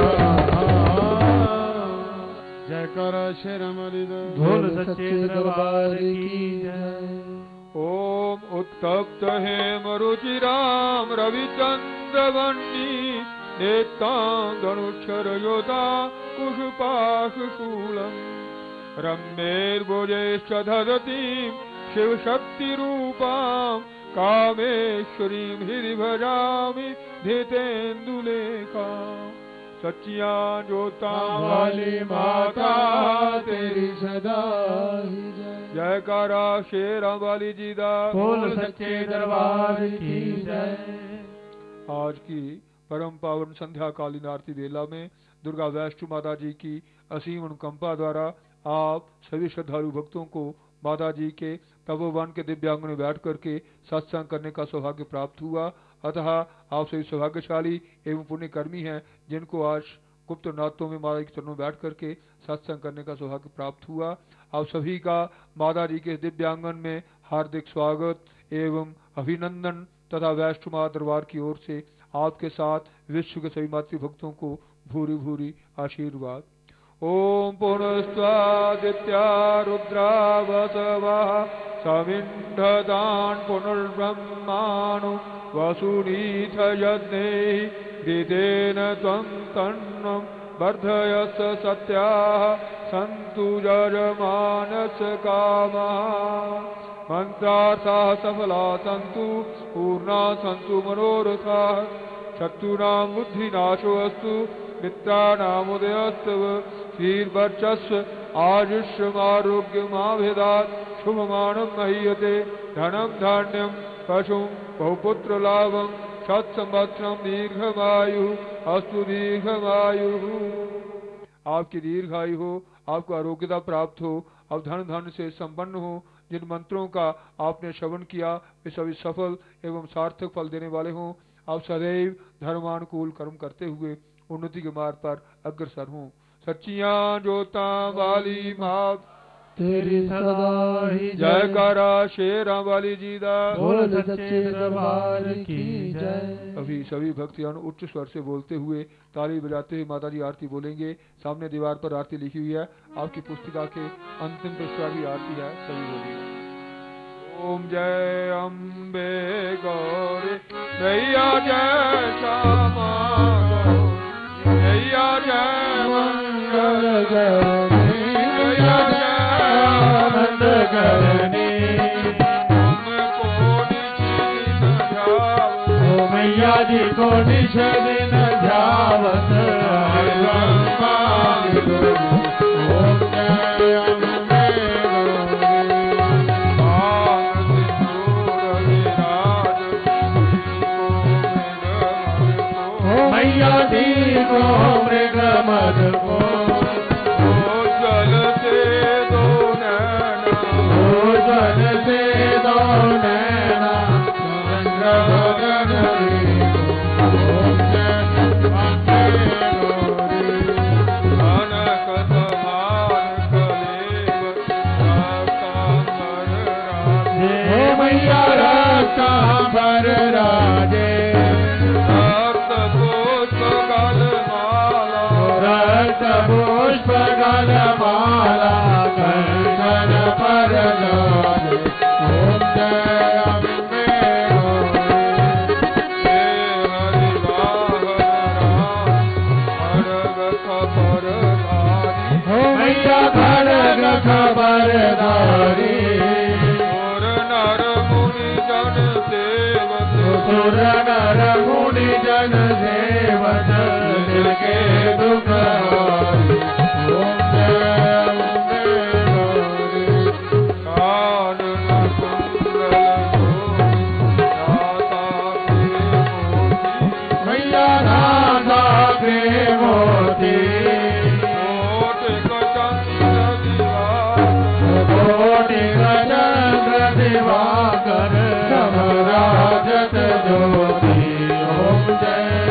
जयकारा श्री रामलिंग बोल सच्चे दरबार की जय। ओम उत्तप्त हेम रुचिराम रविचंद्र वन्नी नेतांगनुक्षर योधा कुशपाशूलम रम्येर्भुजैश्च दधतीं शिवशक्तिरूपां कामेश्वरीं हृदि भजामि धीतेन्दुलेखाम्। सच्चियां ज्योतां वाली माता तेरी सदा ही जय। जयकारा शेरां वाली जी दा बोल सच्चे दरबार की जय। आज की परम पावन संध्या कालीन आरती बेला में दुर्गा वैष्णो माता जी की असीम अनुकंपा द्वारा आप सभी श्रद्धालु भक्तों को माता जी के तपोवन के दिव्यांग में बैठ करके सत्संग करने का सौभाग्य प्राप्त हुआ। अतः आप सभी सौभाग्यशाली एवं पुण्यकर्मी हैं जिनको आज गुप्त नाथों में माता जी के चरणों में बैठ करके सत्संग करने का सौभाग्य प्राप्त हुआ। आप सभी का माता जी के दिव्यांगन में हार्दिक स्वागत एवं अभिनंदन तथा वैष्णो माता दरबार की ओर से आपके साथ विश्व के सभी मातृ भक्तों को भूरी भूरी आशीर्वाद। ओम पुनस्त्वादित्या रुद्रा वसवः समिन्धतान् पुनर्ब्रह्माणो वसुनीथ यज्ञैः दितेन त्वं तन्नं वर्धयस सत्याः सन्तु यजमानस कामाः। मन्त्रार्थाः सफला सन्तु पूर्णा सन्तु मनोरथाः। शत्रूणां बुद्धिनाशो अस्तु मित्राणामुदयस्तव। श्रीर्वर्चस्व आयुष्यमारोग्यमाभिधात् शुभमानं महीयते। धनं धान्यं पशुं बहुपुत्र लाभं सत्संवत्सरं दीर्घमायुः अस्तु दीर्घमायुः। आपकी दीर्घायु हो, आपको आरोग्यता प्राप्त हो, आप धन धन से संपन्न हो। जिन मंत्रों का आपने श्रवण किया वे सभी सफल एवं सार्थक फल देने वाले हों। आप सदैव धर्मानुकूल कर्म करते हुए उन्नति के मार्ग पर अग्रसर हों। सच्चियां ज्योतां वाली माँ तेरी सदा ही जयकारा शेरां वाली जी दा बोल सच्चे दरबार की जय। अभी सभी भक्तजन उच्च स्वर से बोलते हुए ताली बजाते हुए माता जी आरती बोलेंगे। सामने दीवार पर आरती लिखी हुई है, आपकी पुस्तिका के अंतिम पृष्ठ पर भी आरती है, सभी बोलिए। ओम जय अम्बे गौरी मैया जय श्यामा गौरी मैया जय मंगल करनी मैया जय आनंद करनी मैया जी को निश दिन ध्यावत ओम जय अम्बे मैया जी को मृग मद को जल से दो नैना जल से दो नैना मैया रक्तांबर राजे रक्त पुष्प गल माला रक्त पुष्प गल माला कंठन पर लाजे ओम जय अम्बे मैया खड़ग खबरदारी सुर नर मुनि जन सेवत दिल के दुख हारी ओम जय अम्बे गौरी कानन कुंडल मैया राधा के मोती कोटि चंद्र दिवाकर समराजत ज्योति ओम जय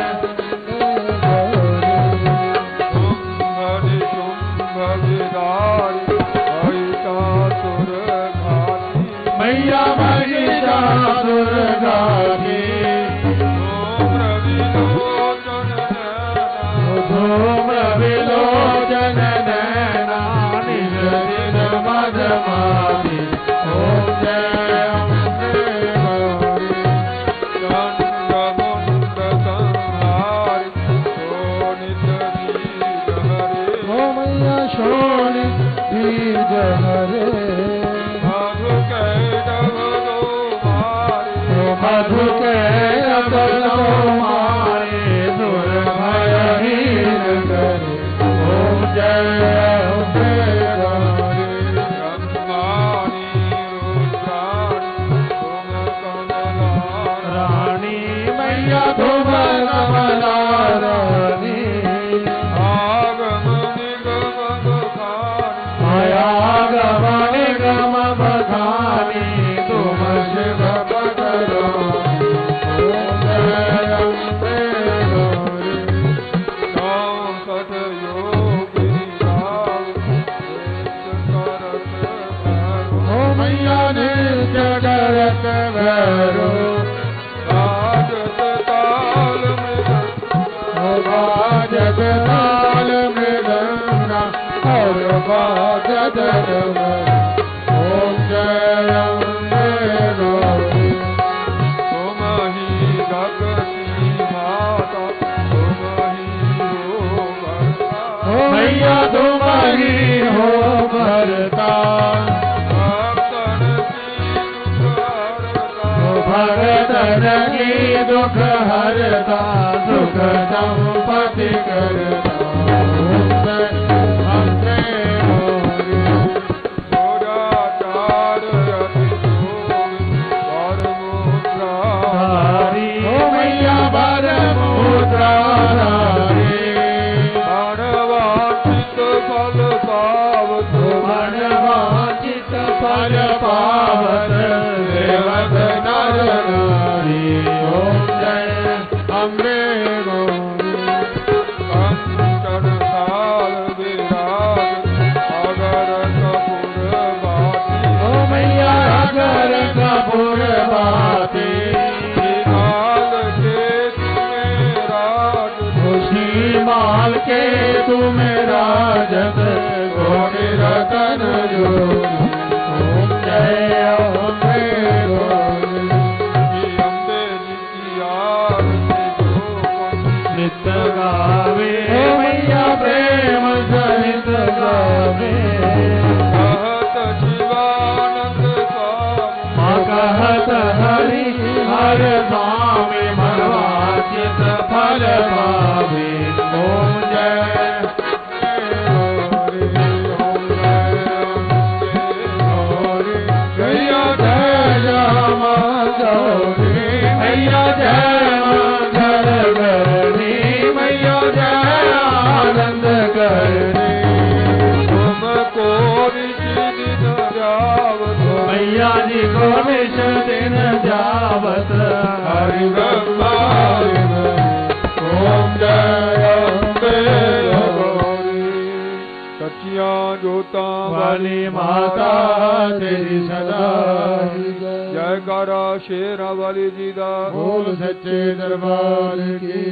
मैया महिषासुर घाती धूम्र विलोचन नैना निज दिन मधमाती ओम जय अम्बे गौरी चंद्रमुंड संहारी शोणित बीज हरे ओ मैया शोणित बीज हरे मधु के डबलो मारे मधु के डबलो मारे दुर्भय हीन करे ओम जय अम्बे गौरी रानी मैया तुम कमला रानी आगम निगम बखानी आगम निगम बखानी तुम शिव पकड़ो ओम जय अम्बे गौरी चौसठ योगिनी ओ मैया नित्य डरत भैरो बाजत ताल मृदंगा और बाजत ओम जय अम्बे गौरी तुम ही जगती माता तुम ही हो भरता मैया तुम ही हो भरता भगतन की दुख हरता सुख संपत्ति करता ओम जय अम्बे गौरी ओ मैया बर मुद्रारी मनवांचित फल पावत मनवांचित फल पावत देवत नर नारी ओम जय अम्बे गौरी कंचन साल विराज अगर कपूर बाती ओ मैया अगर कपूर बाती माल के तुम्हें राजत घोड़े रतन जो ओम आवत हरि ब्रह्मा ओम जय अम्बे गौरी। सच्चियां जोता वाली माता तेरी सदा जयकारा शेरा वाली जी दा बोल सच्चे दरबार की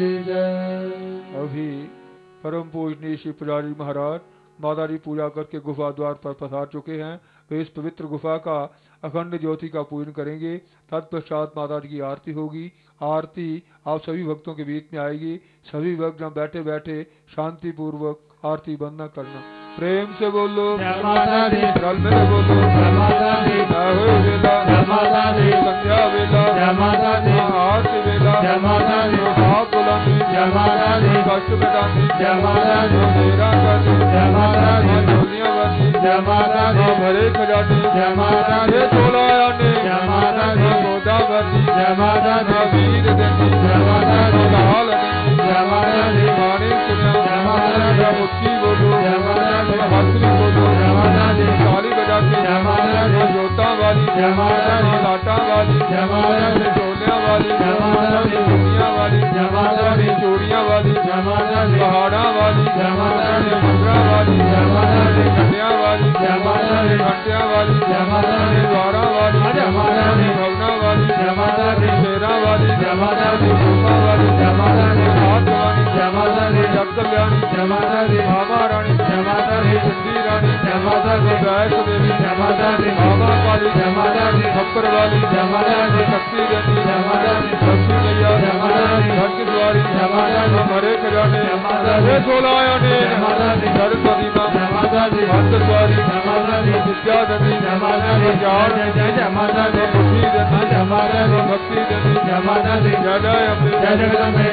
जय। अभी परम पूजनीय श्री पुजारी महाराज माता जी पूजा करके गुफा द्वार पर पधार चुके हैं। वे इस पवित्र गुफा का अखंड ज्योति का पूजन करेंगे। तत्पश्चात माता जी की आरती होगी। आरती आप सभी भक्तों के बीच में आएगी। सभी भक्त जहाँ बैठे बैठे शांति पूर्वक आरती बंद न करना। प्रेम से बोलो जय माता दी, रल में बोलो जय माता दी, राहुल वेला जय माता दी, संध्या वेला जय माता दी, आरती वेला जय माता दी, आप बुलंदी जय माता दी, कष्ट मिटाती जय माता दी, मेरा करती जय माता दी, दुनिया वाली जय माता दी, भरे खजाती जय माता दी, तोला आने जय माता दी, गोदा भरती जय माता दी, वीर देती जय माता दी, लाल देती जय माता दी, माने सुनिया जय माता दी, मुक्ति बोलो जय माता दी, हंसली बोलो जय माता दी, ताली बजाती जय माता दी, जोता वाली जय माता दी, लाटा वाली जय माता दी, चोलिया वाली जय माता दी, दुनिया वाली जय माता दी, चूड़िया वाली जय माता दी, पहाड़ा वाली जय माता दी, मुद्रा वाली जय माता दी, कन्या वाली जय माता दी, घंटिया वाली जय माता दी, द्वारा वाली जय माता दी, भवना वाली जय माता दी, शेरा वाली जय माता दी, रूपा वाली जय माता दी, हाथ वाली जय माता दी, जग कल्याणी जय माता दी, मामा रानी जय माता दी, सिद्धि रानी जय माता दी, वैष्णो देवी जय माता दी, मामा काली जय माता दी, खप्पर वाली जय माता दी, शक्ति देवी जय माता दी, लक्ष्मी मैया जय माता दी, घर की द्वारी जय माता दी, हमारे खजाने जय माता दी, सोलाया ने जय माता दी, सरस्वती माँ जय माता दी, अंत द्वारी जय माता दी, विद्या देवी जय माता दी, ज्ञान जय जय जय माता दी, बुद्धि देवी जय माता दी, भक्ति देवी जय माता दी, जय जय अम्बे जय जगदम्बे,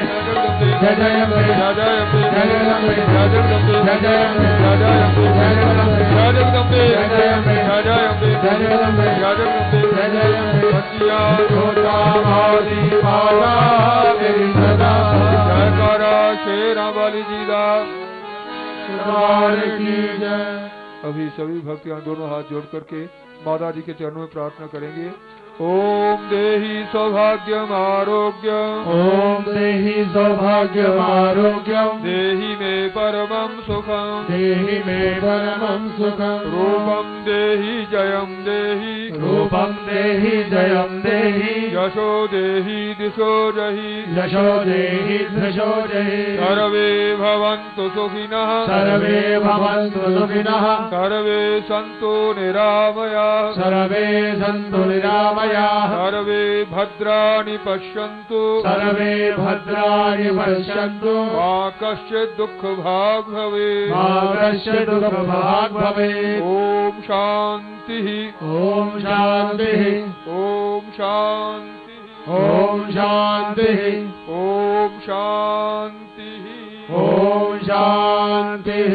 जय जय जय अम्बे, जय जय अम्बे जय जगदम्बे, जय जगदम्बे जय जय अम्बे, जय जय अम्बे जय जगदम्बे, जय जगदम्बे जय जय अम्बे, जय जय अम्बे जय जगदम्बे, जय जगदम्बे जय जय अम्बे, सच्चिया जोता वाली माता तेरी सदा जयकारा शेरा वाली जी दा दरबार की जय। अभी सभी भक्तियां दोनों हाथ जोड़ करके माता जी के चरणों में प्रार्थना करेंगे। ओम देहि सौभाग्यम आरोग्यम ओम देहि सौभाग्यम आरोग्यम देहि मे परमं सुखम देहि मे परमं सुखम रूपम देहि जयम देहि रूपम देहि जयम देहि यशो देहि दिशो जहि यशो देहि दृशो जहि सर्वे भवन्तु सुखिनः सर्वे भवन्तु सुखिनः सर्वे सन्तु निरामयाः सर्वे सन्तु निरामयाः सर्वे भद्राणि पश्यन्तु सर्वे भद्राणि पश्यन्तु मा कश्चित् दुःखभाग् भवेत् मा कश्चित् दुःखभाग् भवेत्। ॐ शान्तिः ॐ शान्तिः ॐ शान्तिः ॐ शान्तिः ॐ शान्तिः ॐ शान्तिः।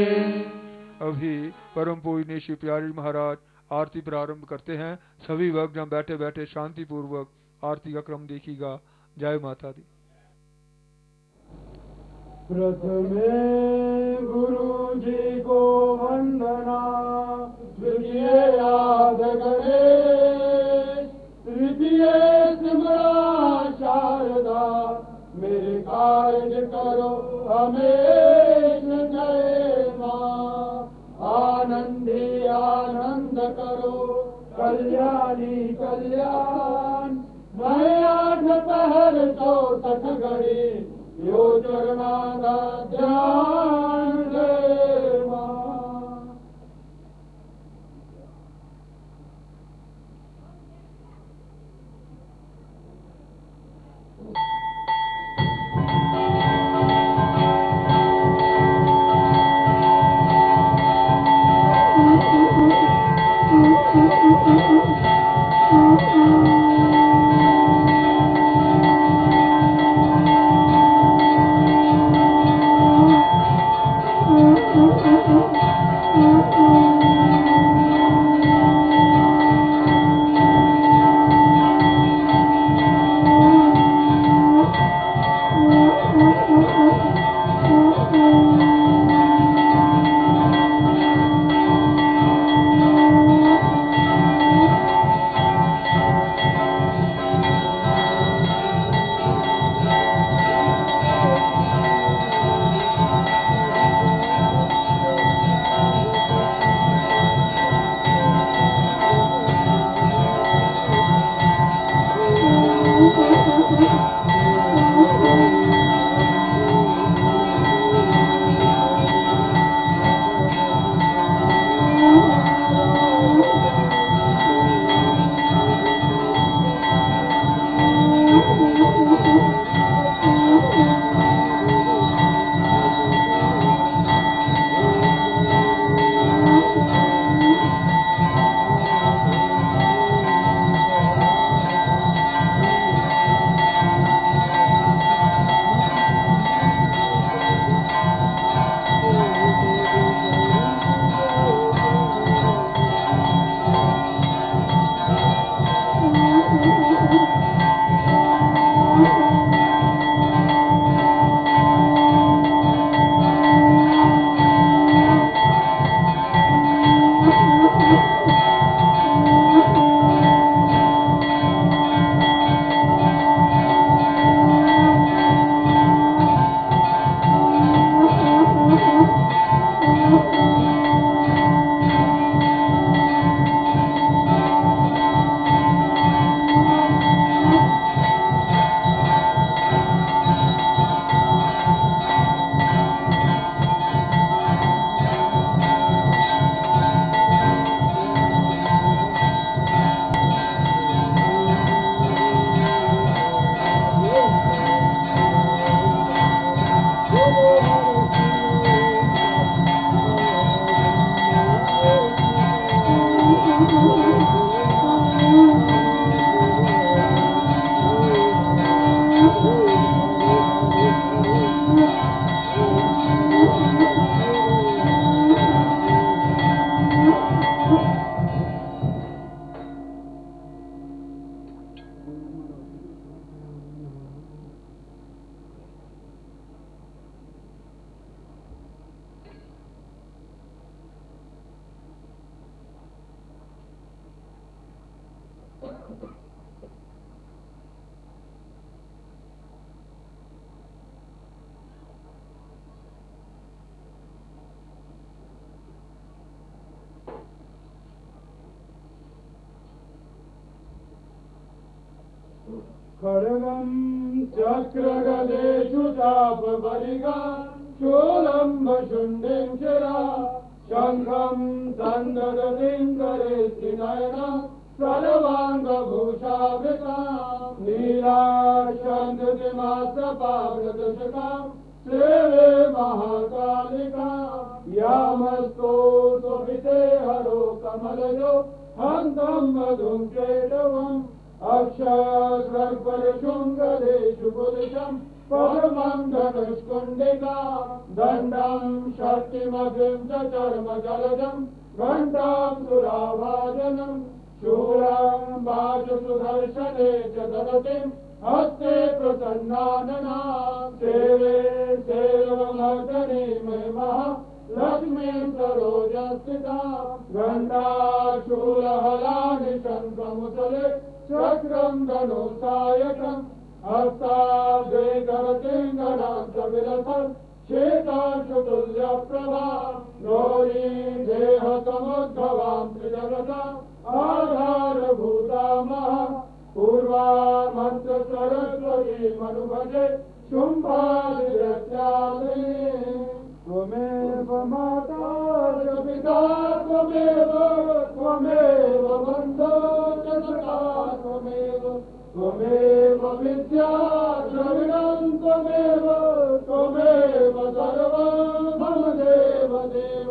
अभी परम पूजनीय श्री प्यारी महाराज आरती प्रारंभ करते हैं। सभी भक्त जहाँ बैठे बैठे शांति पूर्वक आरती का क्रम देखिएगा। जय माता दी। प्रथमे गुरु जी को वंदना, द्वितीय याद गणेश, तृतीय सिमरा शारदा, मेरे कार्य करो हमेश जय माँ। आनंदी आनंद करो कल्याणी कल्याण, मैं आठ पहर चौसठ घड़ी यो चरणा का ध्यान जय माँ। खड्गं चक्रगदेषु चापबलिका शूलं वशुण्डीं शिरा शङ्खं सन्ददतिं करेऽस्ति नयनं सर्वाङ्गभूषावृता नीलाशङ्खतिमात्रपावृतशकां सेवे महाकालिका यामस्तो स्वपिते हरो कमलयो हन्तं मधुं केशवम् अक्षसर्पशृङ्गदेषु पुरुषं परमं धनुष्कुण्डिका दण्डं शक्तिमभिं च चर्मजलजं घण्टां सुराभाजनं शूलं वाचसुदर्शने च ददतिं हस्ते प्रसन्नानना सेवे सेवमर्दने मे महा लक्ष्मीं सरोजस्थिता घण्टाशूलहलानि शङ्खमुसले चक्रं धनुसायकम् हस्ताब्दे करतिङ्गणां सविलसत् श्वेताशुतुल्यप्रभा गौरी देहसमुद्भवां त्रिजगताम् आधारभूता महा पूर्वामन्त्रसरस्वती मनुभजे शुम्भादिरत्यादिनी त्वमेव माता च पिता त्वमेव त्वमेव बन्धो च सखा त्वमेव त्वमेव विद्या द्रविणं त्वमेव त्वमेव सर्वं मम देव देव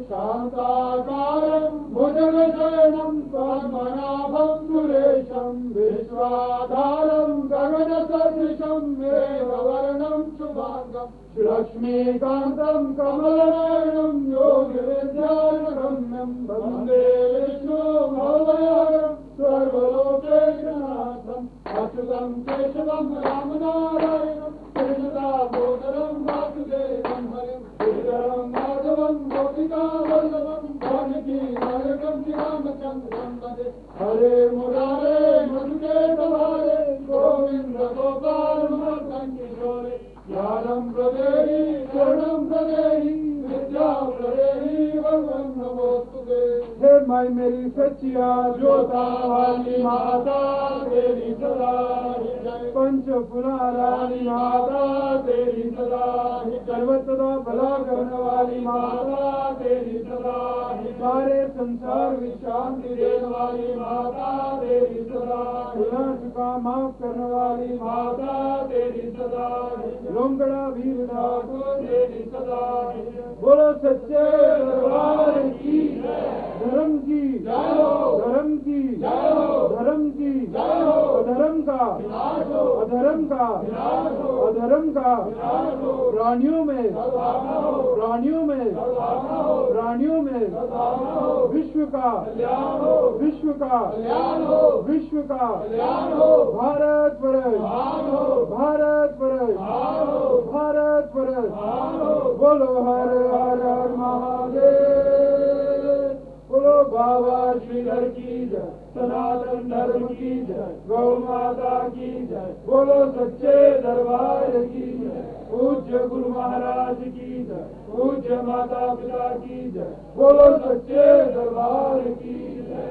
शान्ताकारं भुजगशयनं पद्मनाभं सुरेशं विश्वाधारं गगनसदृशं मेघवर्णं शुभाङ्गं लक्ष्मीकान्तं कमलनयनं योगिविद्यारम्यं वन्दे विष्णुभवयहरं सर्वलोकेशनाथम् अच्युतं केशवं रामनारायणं कृष्णदामोदरं वासुदेवं हरिं श्रीधरं माधवं गोपिकावल्लभं जानकीनायकं श्रीरामचन्द्रं भजे हरे मुरारे मधुकेतवारे गोविन्द गोपाल मदन किशोरे ज्ञानं प्रदेहि शरणं प्रदेहि विद्या प्रदेहि भगवन् नमोस्तुते। हे माई मेरी सच्चिया जोता वाली माता तेरी सदा ही जय पंच पुरानी माता तेरी सदा ही सर्वदा भला करने वाली माता तेरी सदा ही सारे संसार में शांति देने वाली माता तेरी सदा विनाश का माफ करने वाली माता तेरी सदा लोंगड़ा वीर ठाकुर तेरी सदा बोलो सच्चे दरबार की धर्म की धर्म की धर्म की अधर्म का अधर्म का अधर्म का प्राणियों में प्राणियों में प्राणियों में विश्व का विश्व का विश्व का भारत वर्ष भारत वर्ष भारत वर्ष बोलो हर हर हर महादेव बोलो बाबा श्रीधर की जय सनातन धर्म की जय गौ माता की जय बोलो सच्चे दरबार की जय पूज्य गुरु महाराज की जय पूज्य माता पिता की जय बोलो सच्चे दरबार की जय।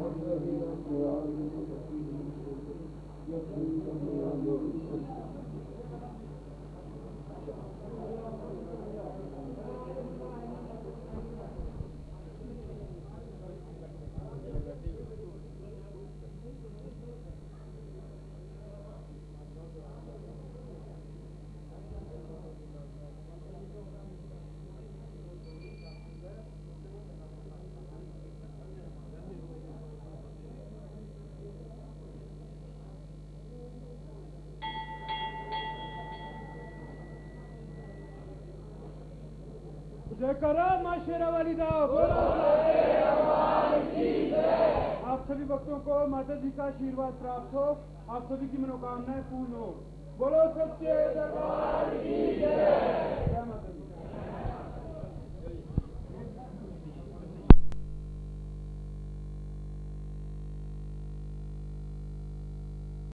जयकारा मां शेरावाली दा। आप सभी भक्तों को माता जी का आशीर्वाद प्राप्त हो, आप सभी की मनोकामनाएं पूर्ण हो। बोलो सच्चे दरबार की